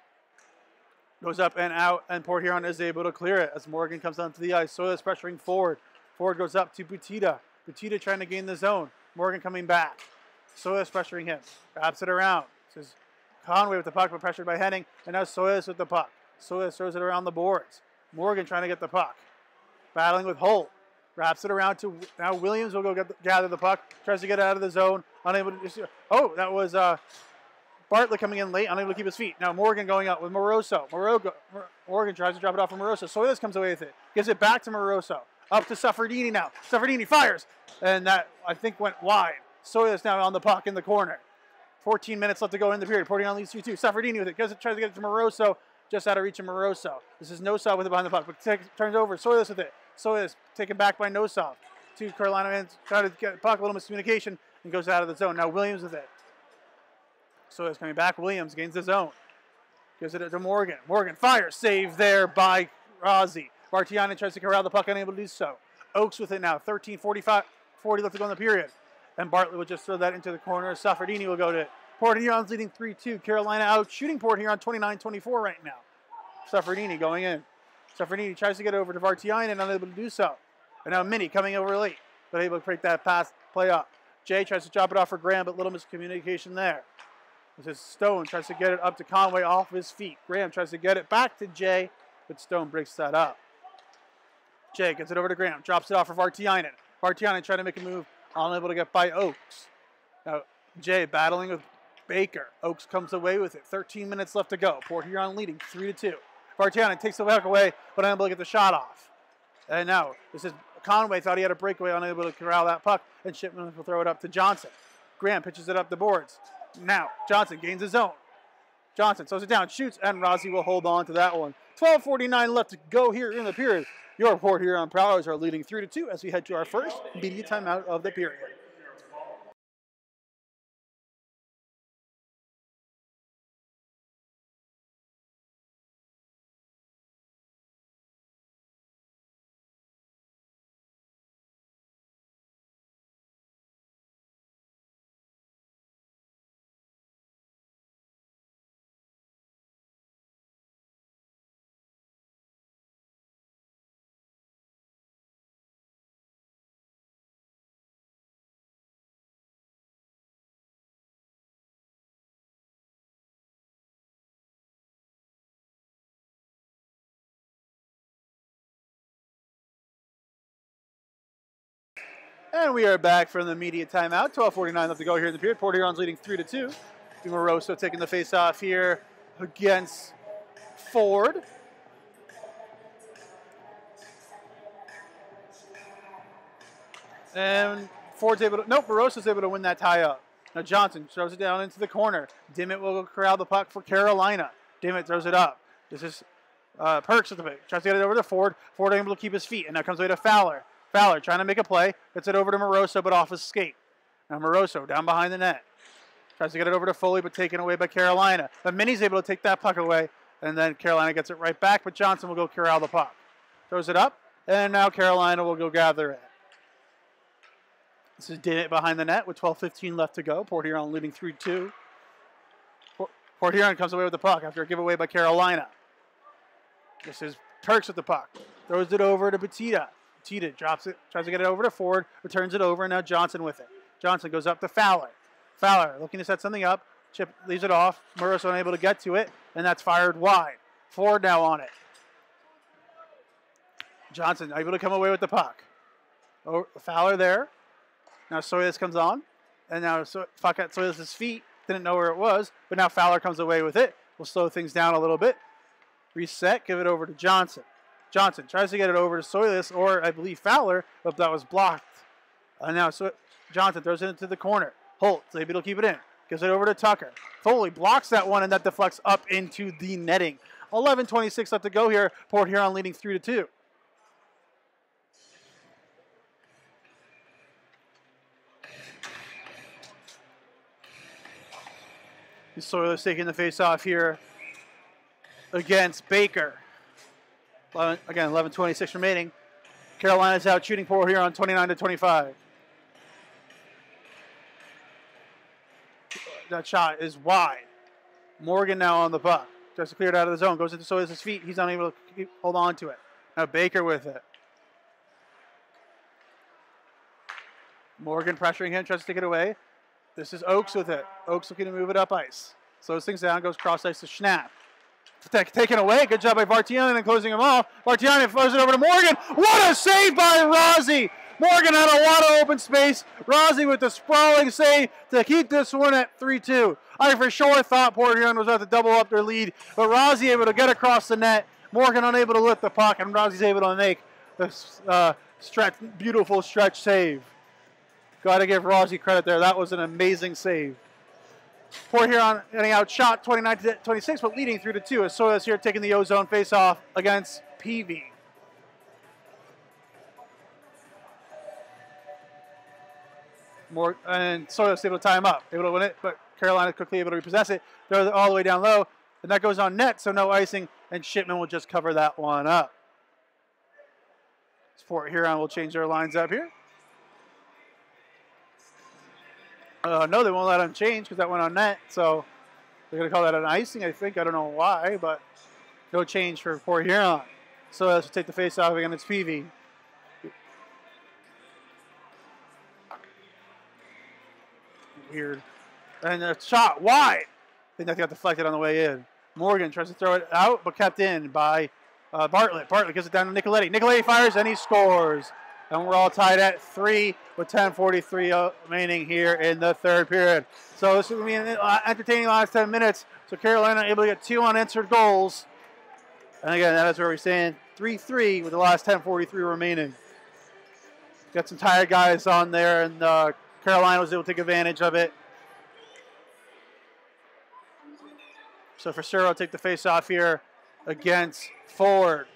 Goes up and out. And Port Huron is able to clear it as Morgan comes onto the ice. Soylis pressuring Ford. Ford goes up to Butita. Butita trying to gain the zone. Morgan coming back. Soylis pressuring him. Wraps it around. This is Conway with the puck, but pressured by Henning. And now Soylis with the puck. Soylis throws it around the boards. Morgan trying to get the puck. Battling with Holt. Wraps it around to, now Williams will go gather the puck. Tries to get out of the zone. Unable to just, oh, that was Bartlett coming in late. Unable to keep his feet. Now Morgan going out with Moroso. Morgan tries to drop it off from Moroso. Soylis comes away with it. Gives it back to Moroso. Up to Suffredini now. Suffredini fires. And that, I think, went wide. Soylis now on the puck in the corner. 14 minutes left to go in the period. Port Huron leads 2-2. Suffredini with it. Tries to get it to Moroso. Just out of reach of Moroso. This is Nosov with it behind the puck. But turns over. Soylis with it. Soylis taken back by Nosov. Two Carolina men try to get the puck. A little miscommunication. And goes out of the zone. Now Williams with it. Soylis coming back. Williams gains the zone. Gives it to Morgan. Morgan fires. Save there by Rossi. Bartiani tries to corral the puck. Unable to do so. Oaks with it now. 13:40 left to go in the period. And Bartlett will just throw that into the corner. Suffredini will go to it. Port Huron's leading 3-2. Carolina out shooting Port Huron 29-24 right now. Suffredini going in. Suffredini tries to get over to Vartiani and unable to do so. And now Minnie coming over late, but able to break that pass, play up. Jay tries to drop it off for Graham, but little miscommunication there. This is Stone tries to get it up to Conway off his feet. Graham tries to get it back to Jay, but Stone breaks that up. Jay gets it over to Graham, drops it off for Vartiainen. Vartiainen trying to make a move, unable to get by Oaks. Now Jay battling with Baker. Oaks comes away with it. 13 minutes left to go. Port Huron leading 3-2. Vartiana takes the puck away, but unable to get the shot off. And now, this is Conway thought he had a breakaway, unable to corral that puck, and Shipman will throw it up to Johnson. Graham pitches it up the boards. Now, Johnson gains his own. Johnson throws it down, shoots, and Rossi will hold on to that one. 12:49 left to go here in the period. Your Port Huron Prowlers are leading 3-2 as we head to our first media timeout of the period. And we are back from the media timeout. 12:49 left to go here in the period. Port Huron's leading 3-2. DiMoroso taking the face-off here against Ford. And Ford's able to, nope, Moroso's able to win that tie-up. Now Johnson throws it down into the corner. Dimmitt will corral the puck for Carolina. Dimmitt throws it up. This is Perks with the pick. Tries to get it over to Ford. Ford able to keep his feet. And now comes away to Fowler. Fowler trying to make a play. Gets it over to Moroso, but off his skate. Now Moroso down behind the net. Tries to get it over to Foley, but taken away by Carolina. But Minnie's able to take that puck away. And then Carolina gets it right back, but Johnson will go corral the puck. Throws it up. And now Carolina will go gather it. This is Dimmitt behind the net with 12:15 left to go. Port Huron leading 3-2. Port Huron comes away with the puck after a giveaway by Carolina. This is Turks with the puck. Throws it over to Batista. Batista drops it, tries to get it over to Ford, returns it over, and now Johnson with it. Johnson goes up to Fowler. Fowler looking to set something up. Chip leaves it off. Moroso unable to get to it, and that's fired wide. Ford now on it. Johnson able to come away with the puck. Oh, Fowler there. Now Soyas comes on, and now puck at Soyas' feet. Didn't know where it was, but now Fowler comes away with it. We'll slow things down a little bit. Reset, give it over to Johnson. Johnson tries to get it over to Soyas, or I believe Fowler, but that was blocked. Now Johnson throws it into the corner. Holt's able to keep it in. Gives it over to Tucker. Foley blocks that one, and that deflects up into the netting. 11:26 left to go here. Port Huron leading 3-2. Soilers taking the face off here against Baker. Again, 11:26 remaining. Carolina's out shooting Port Huron 29-25. That shot is wide. Morgan now on the puck. Just cleared out of the zone. Goes into Soyas' feet. He's unable to hold on to it. Now Baker with it. Morgan pressuring him. Tries to take it away. This is Oaks with it. Oaks looking to move it up ice. Slows things down. Goes cross ice to Schnapp. Taken away. Good job by Vartianen and closing him off. Vartianen throws it over to Morgan. What a save by Rossi! Morgan had a lot of open space. Rossi with the sprawling save to keep this one at 3-2. I for sure thought Port Huron was about to double up their lead, but Rossi able to get across the net. Morgan unable to lift the puck, and Rossi's able to make this beautiful stretch save. Got to give Rossi credit there. That was an amazing save. Port Huron getting outshot 29-26, but leading 3-2 as Soyas here taking the O-zone face-off against PV. And Soyas able to tie him up, able to win it, but Carolina quickly able to repossess it, throws it all the way down low, and that goes on net, so no icing, and Shipman will just cover that one up. Port Huron will change their lines up here. No, they won't let him change because that went on net, so they're going to call that an icing, I think. I don't know why, but no change for Port Huron. So let's take the face off against PV. Weird. And a shot wide. I think that got deflected on the way in. Morgan tries to throw it out, but kept in by Bartlett. Bartlett gives it down to Nicoletti. Nicoletti fires and he scores. And we're all tied at 3 with 10:43 remaining here in the third period. So this is going to be an entertaining last 10 minutes. So Carolina able to get 2 unanswered goals. And again, that is where we stand 3-3 with the last 10:43 remaining. Got some tired guys on there, and Carolina was able to take advantage of it. So Frisura will take the face-off here against Ford.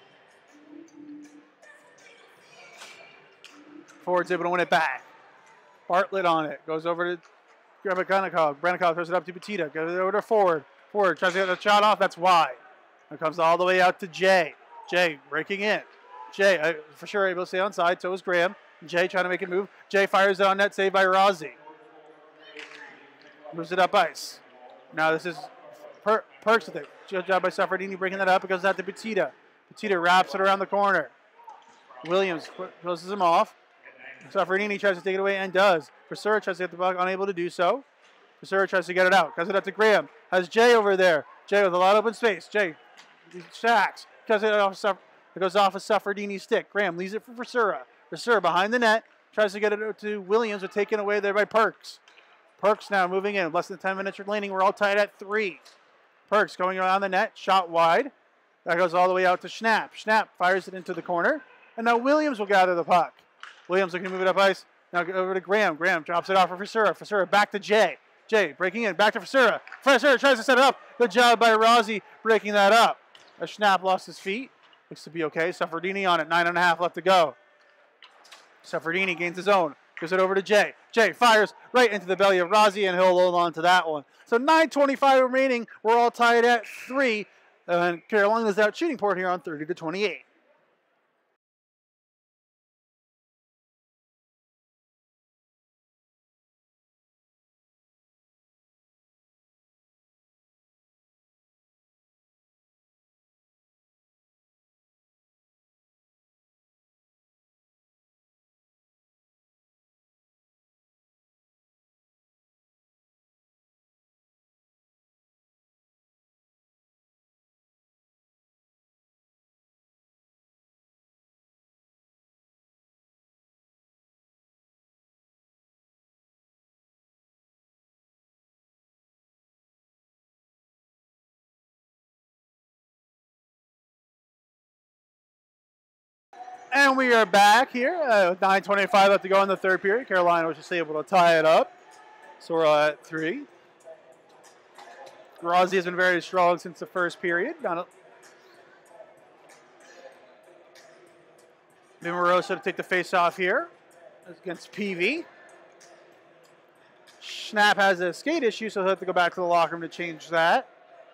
Ford's able to win it back. Bartlett on it. Goes over to Brenikov. Brenikov throws it up to Petita. Goes over to Ford. Ford tries to get the shot off. That's wide. It comes all the way out to Jay. Jay breaking in. Jay, for sure, able to stay onside. So is Graham. Jay trying to make a move. Jay fires it on net. Saved by Rossi. Moves it up ice. Now this is Perks with it. Good job by Saffredini breaking that up. It goes out to Petita. Petita wraps it around the corner. Williams closes him off. Saffredini tries to take it away and does. Frisura tries to get the puck, unable to do so. Frisura tries to get it out. Cuts it up to Graham. Has Jay over there. Jay with a lot of open space. Jay stacks. Cuts it off. It goes off of Saffredini's stick. Graham leaves it for Frisura. Frisura behind the net. Tries to get it to Williams, but taken away there by Perks. Perks now moving in. Less than 10 minutes remaining. We're all tied at 3. Perks going around the net. Shot wide. That goes all the way out to Schnapp. Schnapp fires it into the corner. And now Williams will gather the puck. Williams looking to move it up ice. Now over to Graham. Graham drops it off for Frisura. Frisura back to Jay. Jay breaking in. Back to Frisura. Frisura tries to set it up. Good job by Rossi breaking that up. As Schnapp lost his feet. Looks to be okay. Saffredini on it. 9.5 left to go. Saffredini gains his own. Gives it over to Jay. Jay fires right into the belly of Rossi, and he'll hold on to that one. So 9:25 remaining. We're all tied at 3. And Carolina's out shooting port here on 30-28. And we are back here. 9:25 left to go in the third period. Carolina was just able to tie it up. So we're at 3. Rossi has been very strong since the first period. Moroso to take the face-off here against PV. Schnapp has a skate issue, so he'll have to go back to the locker room to change that.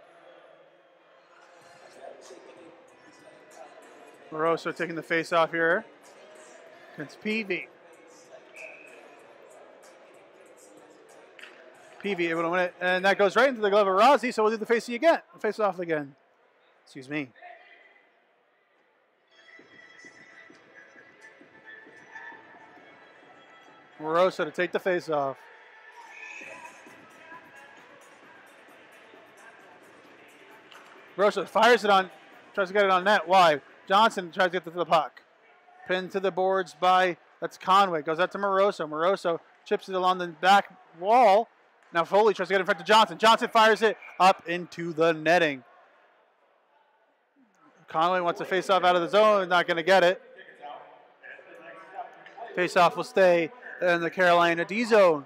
Moroso taking the face-off here against PV. PV able to win it, and that goes right into the glove of Rossi, so we'll do the face-off again. Excuse me. Moroso to take the face-off. Moroso fires it on, tries to get it on net, wide. Johnson tries to get to the puck. Pinned to the boards by, that's Conway. Goes out to Moroso. Moroso chips it along the back wall. Now Foley tries to get in front of Johnson. Johnson fires it up into the netting. Conway wants to face off out of the zone. Not going to get it. Face off will stay in the Carolina D zone.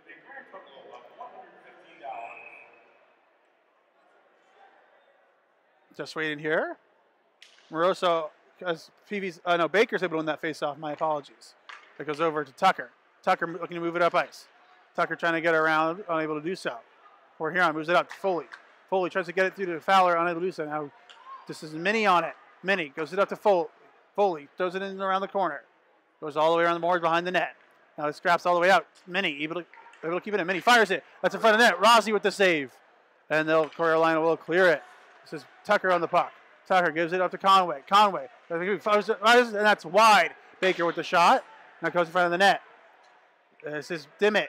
Just waiting here. Moroso, as Baker's able to win that face-off. My apologies. It goes over to Tucker. Tucker looking to move it up ice. Tucker trying to get around, unable to do so. Or Huron moves it up to Foley. Foley tries to get it through to Fowler, unable to do so. Now this is Minnie on it. Minnie goes it up to Foley. Foley throws it in around the corner. Goes all the way around the boards behind the net. Now it scraps all the way out. Minnie able to keep it in. Minnie fires it. That's in front of the net. Rossi with the save. And Carolina will clear it. This is Tucker on the puck. Tucker gives it up to Conway. Conway, and that's wide. Baker with the shot. Now goes in front of the net. This is Dimmitt.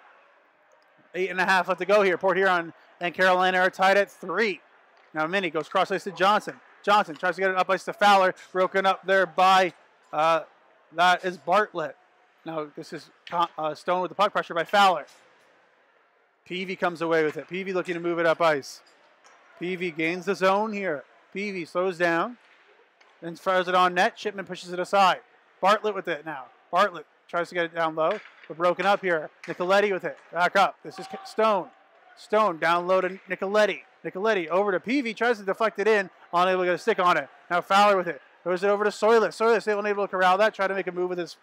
8.5 left to go here. Port Huron and Carolina are tied at 3. Now Minnie goes cross ice to Johnson. Johnson tries to get it up ice to Fowler. Broken up there by That is Bartlett. Now this is Stone with the puck pressure by Fowler. Peavy comes away with it. Peavy looking to move it up ice. Peavy gains the zone here. Peavy slows down and throws it on net. Shipman pushes it aside. Bartlett with it now. Bartlett tries to get it down low. We're broken up here. Nicoletti with it. Back up. This is Stone. Stone down low to Nicoletti. Nicoletti over to Peavy. Tries to deflect it in. Unable to get a stick on it. Now Fowler with it. Throws it over to Soilis. Soilis unable to corral that. Try to make a move with his...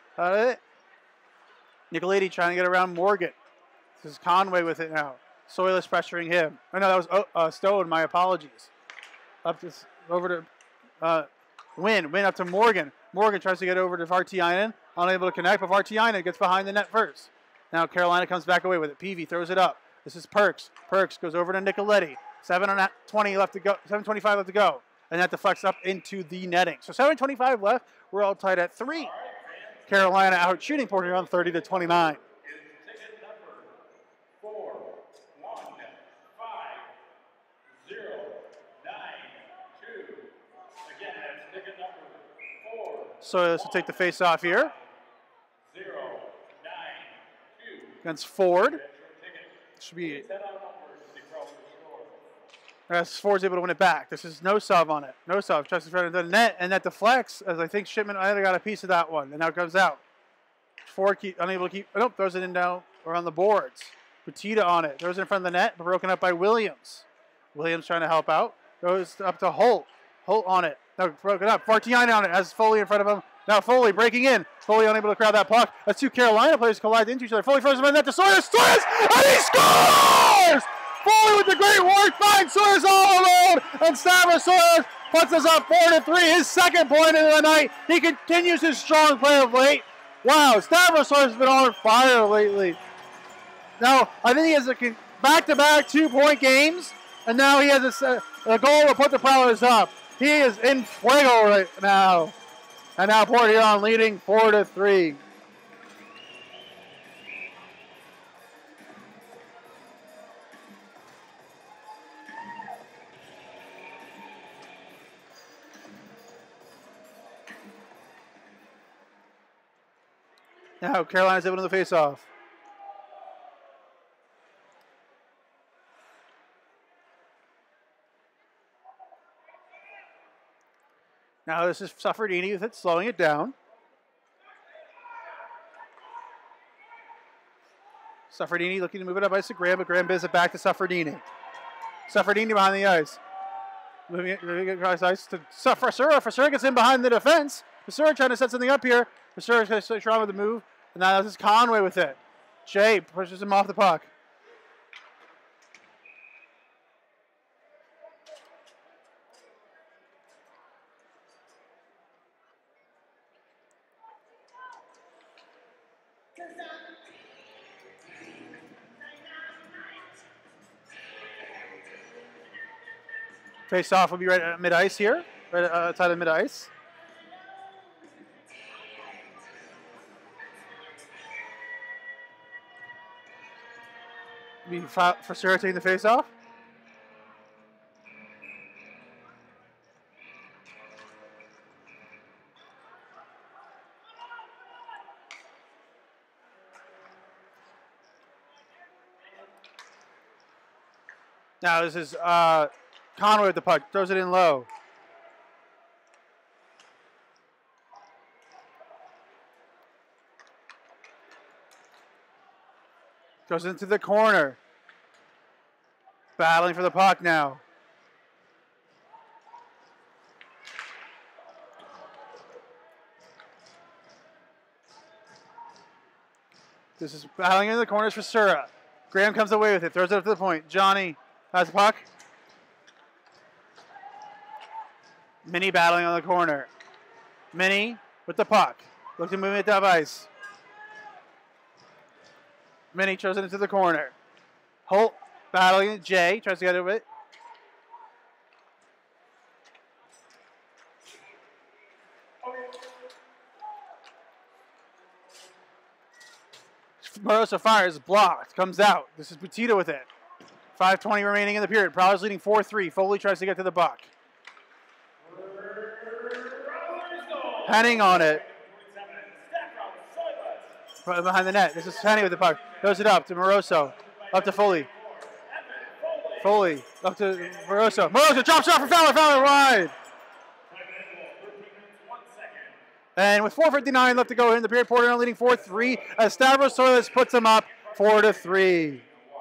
Nicoletti trying to get around Morgan. This is Conway with it now. Soilis pressuring him. Oh, no, that was Stone. My apologies. Over to Wynn. Wynn up to Morgan. Morgan tries to get over to Vartiainen. Unable to connect, but Vartiainen gets behind the net first. Now Carolina comes back away with it. Peavy throws it up. This is Perks. Perks goes over to Nicoletti. 7:20 left to go. 7:25 left to go. And that deflects up into the netting. So 7:25 left. We're all tied at 3. Carolina out shooting Port Huron 30-29. Ticket number 415-092. Again, that's ticket number 4. So this will take the face off here 092. against Ford. That's your ticket. Should be Set out numbers to cross the score. as Ford's able to win it back. This is no sub on it. No sub. Tries to try to the net, and that deflects as I think Shipman either got a piece of that one, and now it comes out. Ford unable to keep. Nope, throws it in down around the boards. Petita on it. Throws it in front of the net, but broken up by Williams. Williams trying to help out. Goes up to Holt. Holt on it. Now broken up. Vartiainen on it. Has Foley in front of him. Now Foley breaking in. Foley unable to crowd that puck. As two Carolina players collide into each other. Foley throws him in the net to Sawyers. Sawyers! And he scores! Foley with the great work. Finds Sawyers all alone. And Stavros Sawyers puts us up 4-3. His second point of the night. He continues his strong play of late. Wow, Stavros Sawyers has been on fire lately. Now, I think he has a back-to-back 2-point games. And now he has a goal to put the Prowlers up. He is in fuego right now. And now Port Huron leading 4-3. Now Carolina's able to the face-off. Now this is Suffredini with it, slowing it down. Suffredini looking to move it up ice to Graham, but Graham bids it back to Suffredini. Suffredini behind the ice. Moving it across ice to Frisura. Frisura gets in behind the defense. Frisura trying to set something up here. Frisura's going to try with the move. And now this is Conway with it. Jay pushes him off the puck. Face off will be right at mid-ice here, right outside of mid-ice. Be for sure taking the face off. Now this is Conway with the puck, throws it in low. Goes into the corner. Battling for the puck now. This is battling in the corners for Sura. Graham comes away with it, throws it up to the point. Johnny has the puck. Minnie battling on the corner. Minnie with the puck. Looking to move it down ice. Minnie throws it into the corner. Holt battling it. Jay tries to get it. Morosa fires, blocked, comes out. This is Butita with it. 5:20 remaining in the period. Prowlers leading 4-3. Foley tries to get to the puck. Henning on it. Right behind the net. This is Penny with the puck. Throws it up to Moroso. Up to Foley. Foley. Up to Moroso. Moroso drops it off for Fowler. Fowler wide. And with 4:59 left to go in the period, Port Huron leading 4-3 as Stavros Soilis puts them up 4-3.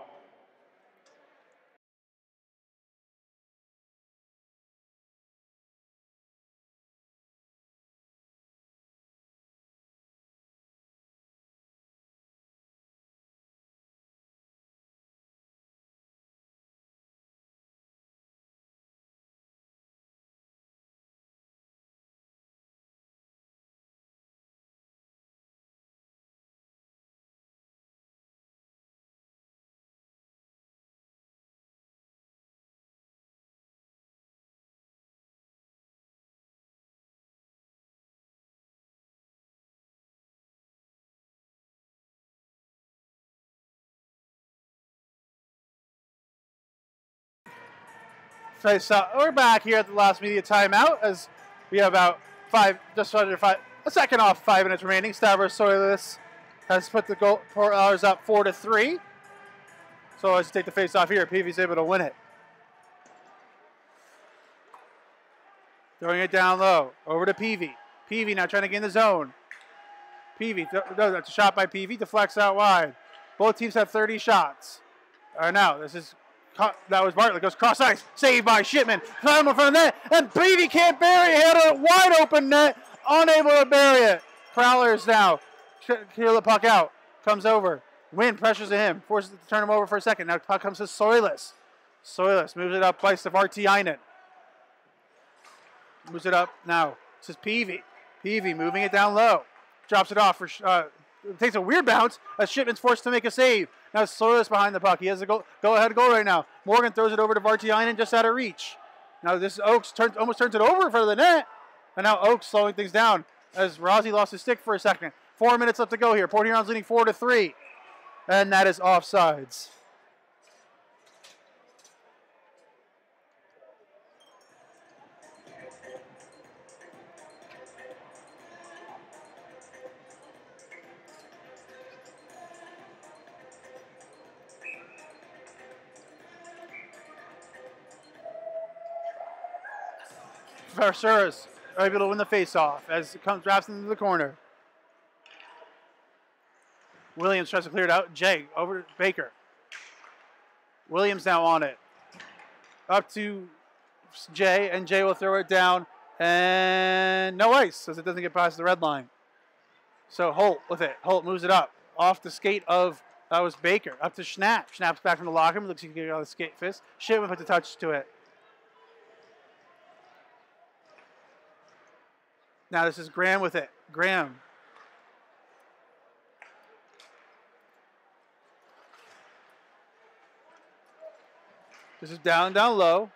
So we're back here at the last media timeout as we have about a second off, 5 minutes remaining. Stavros Soilis has put the goal Port up 4-3. So let's take the face off here. Peavy's able to win it. Throwing it down low. Over to Peavy. Peavy now trying to get in the zone. Peavy, no, that's a shot by Peavy. Deflects out wide. Both teams have 30 shots. Now, that was Bartlett. Goes cross ice. Saved by Shipman. Climb in front of the net. And Peavy can't bury it. He had a wide open net. Unable to bury it. Prowlers now. Clear the puck out. Comes over. Wynn pressures to him. Forces it to turn him over for a second. Now puck comes to Soilis. Soilis moves it up. Place to Vartiainen. Moves it up now. This is Peavy. Peavy moving it down low. Drops it off. Takes a weird bounce as Shipman's forced to make a save. Now Soilis behind the puck. He has a go-ahead goal right now. Morgan throws it over to Vartiainen just out of reach. Now this Oakes almost turns it over in front of the net. And now Oakes slowing things down as Rossi lost his stick for a second. 4 minutes left to go here. Port Huron's leading 4-3. And that is offsides. Versuris able to win the face-off as it drops into the corner. Williams tries to clear it out. Jay over to Baker. Williams now on it. Up to Jay, and Jay will throw it down. And no ice, as it doesn't get past the red line. So Holt with it. Holt moves it up. Off the skate of, that was Baker. Up to Schnapp. Schnapp's back from the locker room. Looks like he can get out of the skate fist. Shipman puts a touch to it. Now this is Graham with it. Graham. This is down low.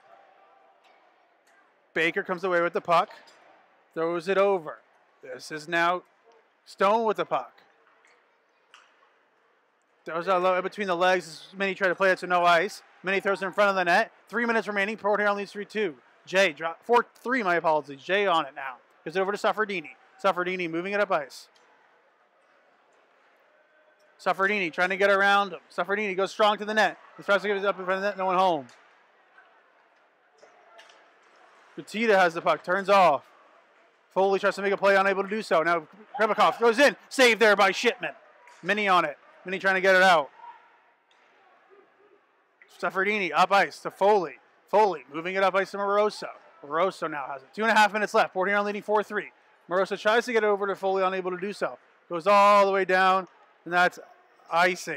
Baker comes away with the puck. Throws it over. This is now Stone with the puck. Throws out low between the legs. Minnie tried to play it to no ice. Minnie throws it in front of the net. 3 minutes remaining. Port Huron leads 3-2. Jay, 4-3, my apologies. Jay on it now. Gives it over to Suffredini. Suffredini moving it up ice. Suffredini trying to get around him. Suffredini goes strong to the net. He tries to give it up in front of the net. No one home. Petita has the puck. Turns off. Foley tries to make a play. Unable to do so. Now Krebikov goes in. Saved there by Shipman. Minnie on it. Minnie trying to get it out. Suffredini up ice to Foley. Foley moving it up ice to Moroso. Moroso now has it. 2.5 minutes left. Port Huron leading 4-3. Moroso tries to get it over to Foley. Unable to do so. Goes all the way down. And that's icing.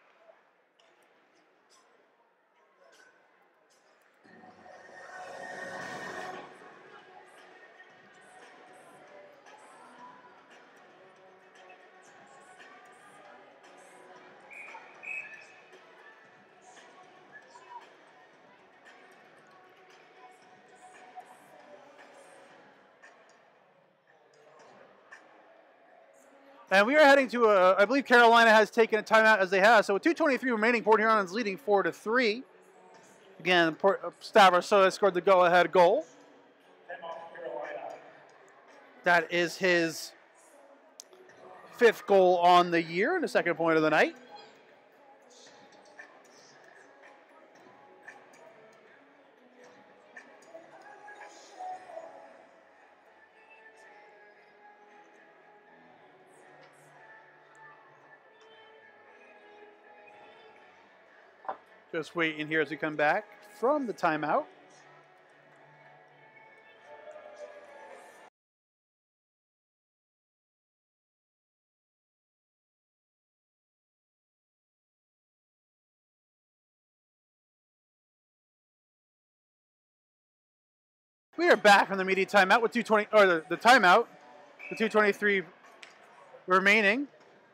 And we are heading to I believe Carolina has taken a timeout as they have. So with 2:23 remaining, Port Huron is leading 4-3. Again, Stavros Soilis scored the go-ahead goal. That is his 5th goal on the year and the 2nd point of the night. Just waiting here as we come back from the timeout. We are back from the media timeout with 2:20, or the timeout, the 2:23 remaining.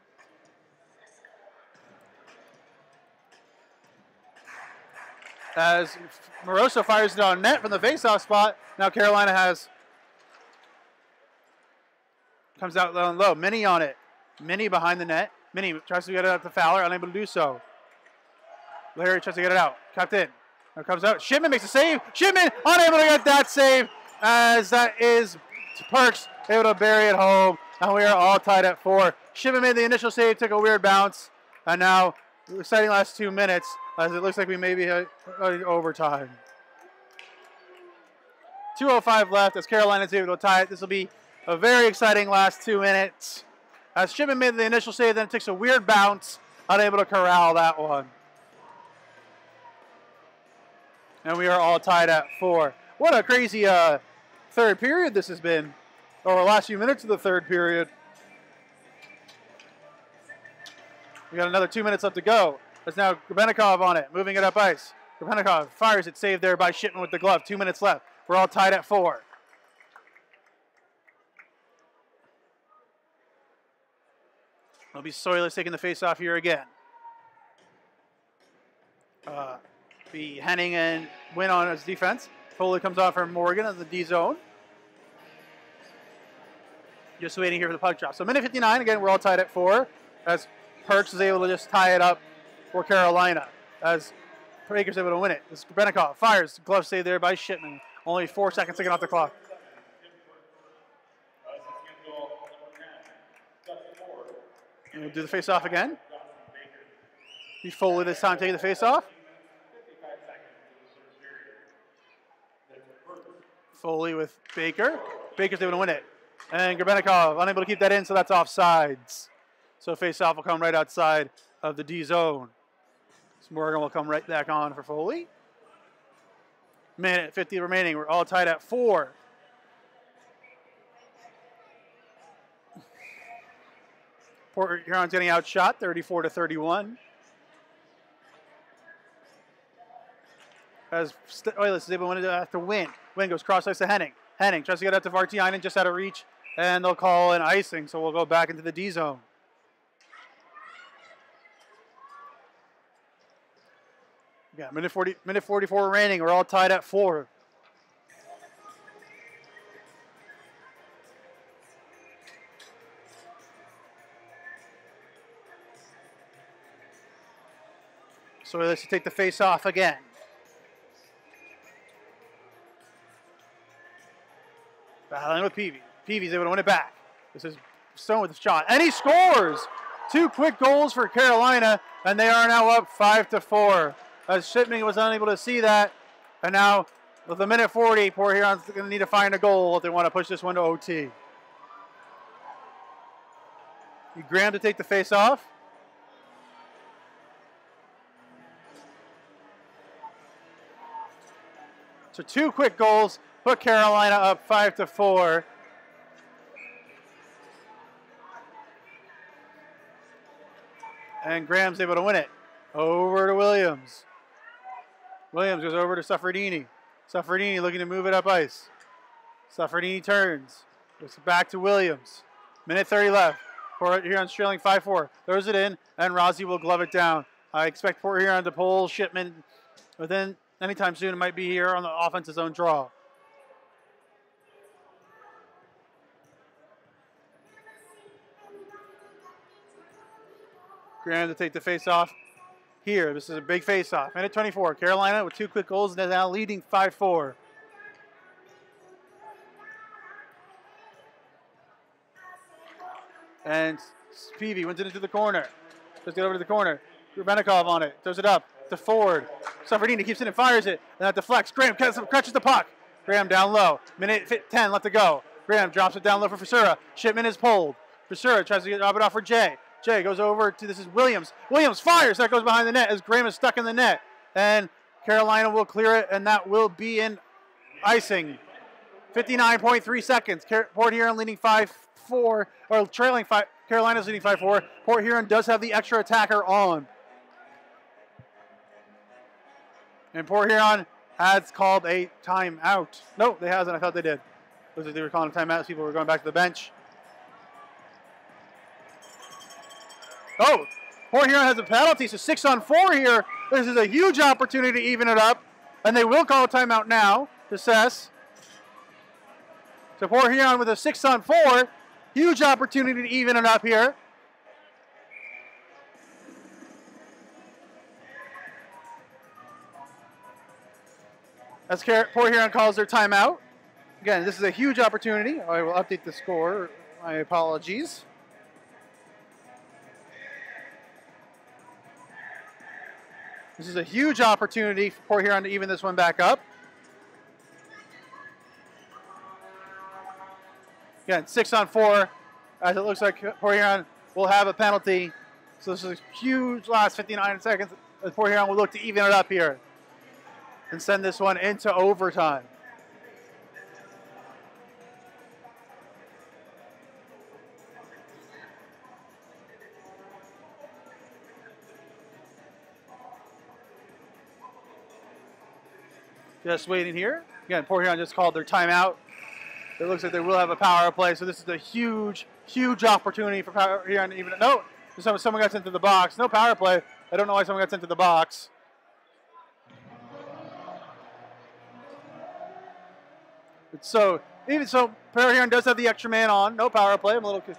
As Moroso fires it on net from the faceoff spot. Now Carolina comes out low and low. Minnie on it. Minnie behind the net. Minnie tries to get it out to Fowler, unable to do so. Larry tries to get it out. Kept in. Now comes out. Shipman makes a save. Shipman unable to get that save, as that is Perks able to bury it home. And we are all tied at 4. Shipman made the initial save, took a weird bounce, and now exciting last 2 minutes, as it looks like we may be overtime. 2:05 left as Carolina's able to tie it. This will be a very exciting last 2 minutes. As Shipman made the initial save, then it takes a weird bounce, unable to corral that one. And we are all tied at 4. What a crazy third period this has been, or the last few minutes of the third period. We got another 2 minutes left to go. That's now Grebennikov on it, moving it up ice. Grebennikov fires it, saved there by Shipman with the glove. 2 minutes left. We're all tied at 4. It'll be Soilers taking the face-off here again. Be Henning and Win on his defense. Foley comes on for Morgan in the D zone. Just waiting here for the puck drop. So minute 59, again, we're all tied at 4. As Perks is able to just tie it up for Carolina. As Baker's able to win it. This Grebennikov fires. Glove save there by Shipman. Only 4 seconds taken off the clock. And we'll do the face-off again. Be Foley this time taking the face-off. Foley with Baker. Baker's able to win it. And Grebennikov unable to keep that in, so that's offsides. So face-off will come right outside of the D zone. So Morgan will come right back on for Foley. Minute 50 remaining. We're all tied at 4. Port Huron's getting outshot, 34-31. As Oilers is able to win. Win goes cross ice to Henning. Henning tries to get out to Vartiainen, just out of reach, and they'll call an icing, so we'll go back into the D zone. Yeah, minute 44 remaining. We're all tied at 4. So let's take the face off again. Battling with Peavy. Peavy's able to win it back. This is Stone with the shot, and he scores! 2 quick goals for Carolina, and they are now up 5-4. As Shipman was unable to see that, and now with a minute 40, Port Huron's going to need to find a goal if they want to push this one to OT. Graham to take the face off. So 2 quick goals put Carolina up 5-4. And Graham's able to win it. Over to Williams. Williams goes over to Suffredini. Suffredini looking to move it up ice. Suffredini turns. Goes back to Williams. Minute 30 left. Port Huron trailing 5-4. Throws it in, and Rossi will glove it down. I expect Port Huron to pull Shipman within anytime soon. It might be here on the offensive zone draw. Graham to take the face-off here. This is a big face-off. Minute 24. Carolina with 2 quick goals and they're now leading 5-4. And Peavy wins it into the corner. Let's get over to the corner. Grubenikov on it. Throws it up to Ford. Safardini keeps it and fires it. And that deflects. Graham catches the puck. Graham down low. Minute 10 left to go. Graham drops it down low for Fisura. Shipman is pulled. Fisura tries to drop it off for Jay. Jay goes over to, this is Williams. Williams fires. That goes behind the net as Graham is stuck in the net. And Carolina will clear it, and that will be in icing. 59.3 seconds. Port Huron leading 5-4, or trailing 5. Carolina's leading 5-4. Port Huron does have the extra attacker on. And Port Huron has called a timeout. No, they hasn't. I thought they did. Looks like they were calling a timeout. People were going back to the bench. Oh, Port Huron has a penalty, so 6-on-4 here. This is a huge opportunity to even it up. And they will call a timeout now to Cess. So Port Huron with a 6-on-4. Huge opportunity to even it up here. As Port Huron calls their timeout. Again, this is a huge opportunity. I will update the score. My apologies. This is a huge opportunity for Port Huron to even this one back up. Again, 6-on-4. As it looks like Port Huron will have a penalty. So this is a huge last 59 seconds. Port Huron will look to even it up here and send this one into overtime. Just waiting here. Again, Port Huron just called their timeout. It looks like they will have a power play, so this is a huge, huge opportunity for Port Huron to even. No, someone got into the box. No power play. I don't know why someone got into the box. So even so, Port Huron does have the extra man on. No power play. I'm a little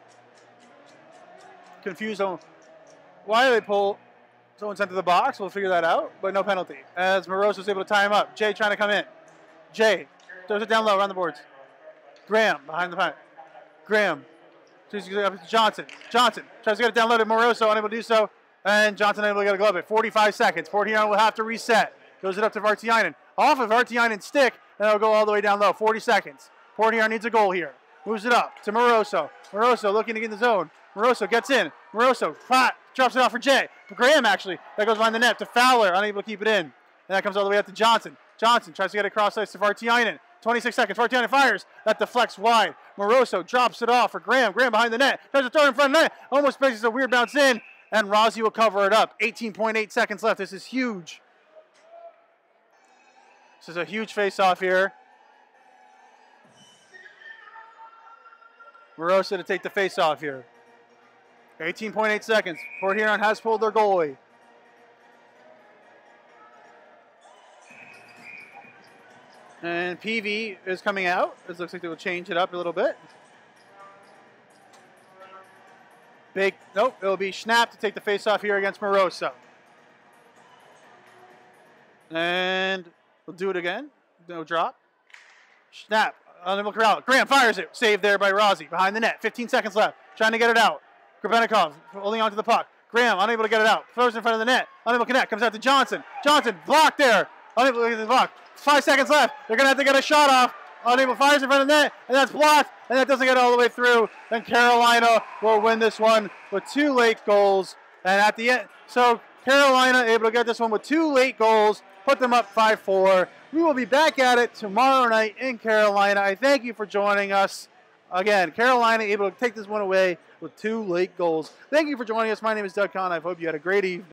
confused on why they pull. Someone sent to the box. We'll figure that out, but no penalty. As Moroso was able to tie him up. Jay trying to come in. Jay throws it down low around the boards. Graham behind the puck. Graham tries to get up to Johnson. Johnson tries to get it down low to Moroso, unable to do so. And Johnson able to get a glove it. 45 seconds. Port Huron will have to reset. Goes it up to Vartiainen. Off of Vartiainen's stick, and it'll go all the way down low. 40 seconds. Port Huron needs a goal here. Moves it up to Moroso. Moroso looking to get in the zone. Moroso gets in. Moroso drops it off for Jay. For Graham, actually. That goes behind the net to Fowler, unable to keep it in. And that comes all the way up to Johnson. Johnson tries to get it across ice to Vartiainen. 26 seconds. Vartiainen fires. That deflects wide. Moroso drops it off for Graham. Graham behind the net. Tries to throw it in front of the net. Almost places a weird bounce in. And Rossi will cover it up. 18.8 seconds left. This is huge. This is a huge face-off here. Moroso to take the face-off here. 18.8 seconds. Port Huron has pulled their goalie. And PV is coming out. It looks like they will change it up a little bit. Nope, it will be Schnapp to take the face-off here against Moroso. And we'll do it again. No drop. Schnapp, unable to corral it. Graham fires it. Saved there by Rossi. Behind the net. 15 seconds left. Trying to get it out. Grubenikov holding on to the puck. Graham unable to get it out. Throws it in front of the net. Unable to connect. Comes out to Johnson. Johnson blocked there. Unable to get the block. 5 seconds left. They're going to have to get a shot off. Unable fires in front of the net. And that's blocked. And that doesn't get all the way through. And Carolina will win this one with 2 late goals. And at the end, so Carolina able to get this one with 2 late goals. Put them up 5-4. We will be back at it tomorrow night in Carolina. I thank you for joining us. Again, Carolina able to take this one away with 2 late goals. Thank you for joining us. My name is Doug Kahn. I hope you had a great evening.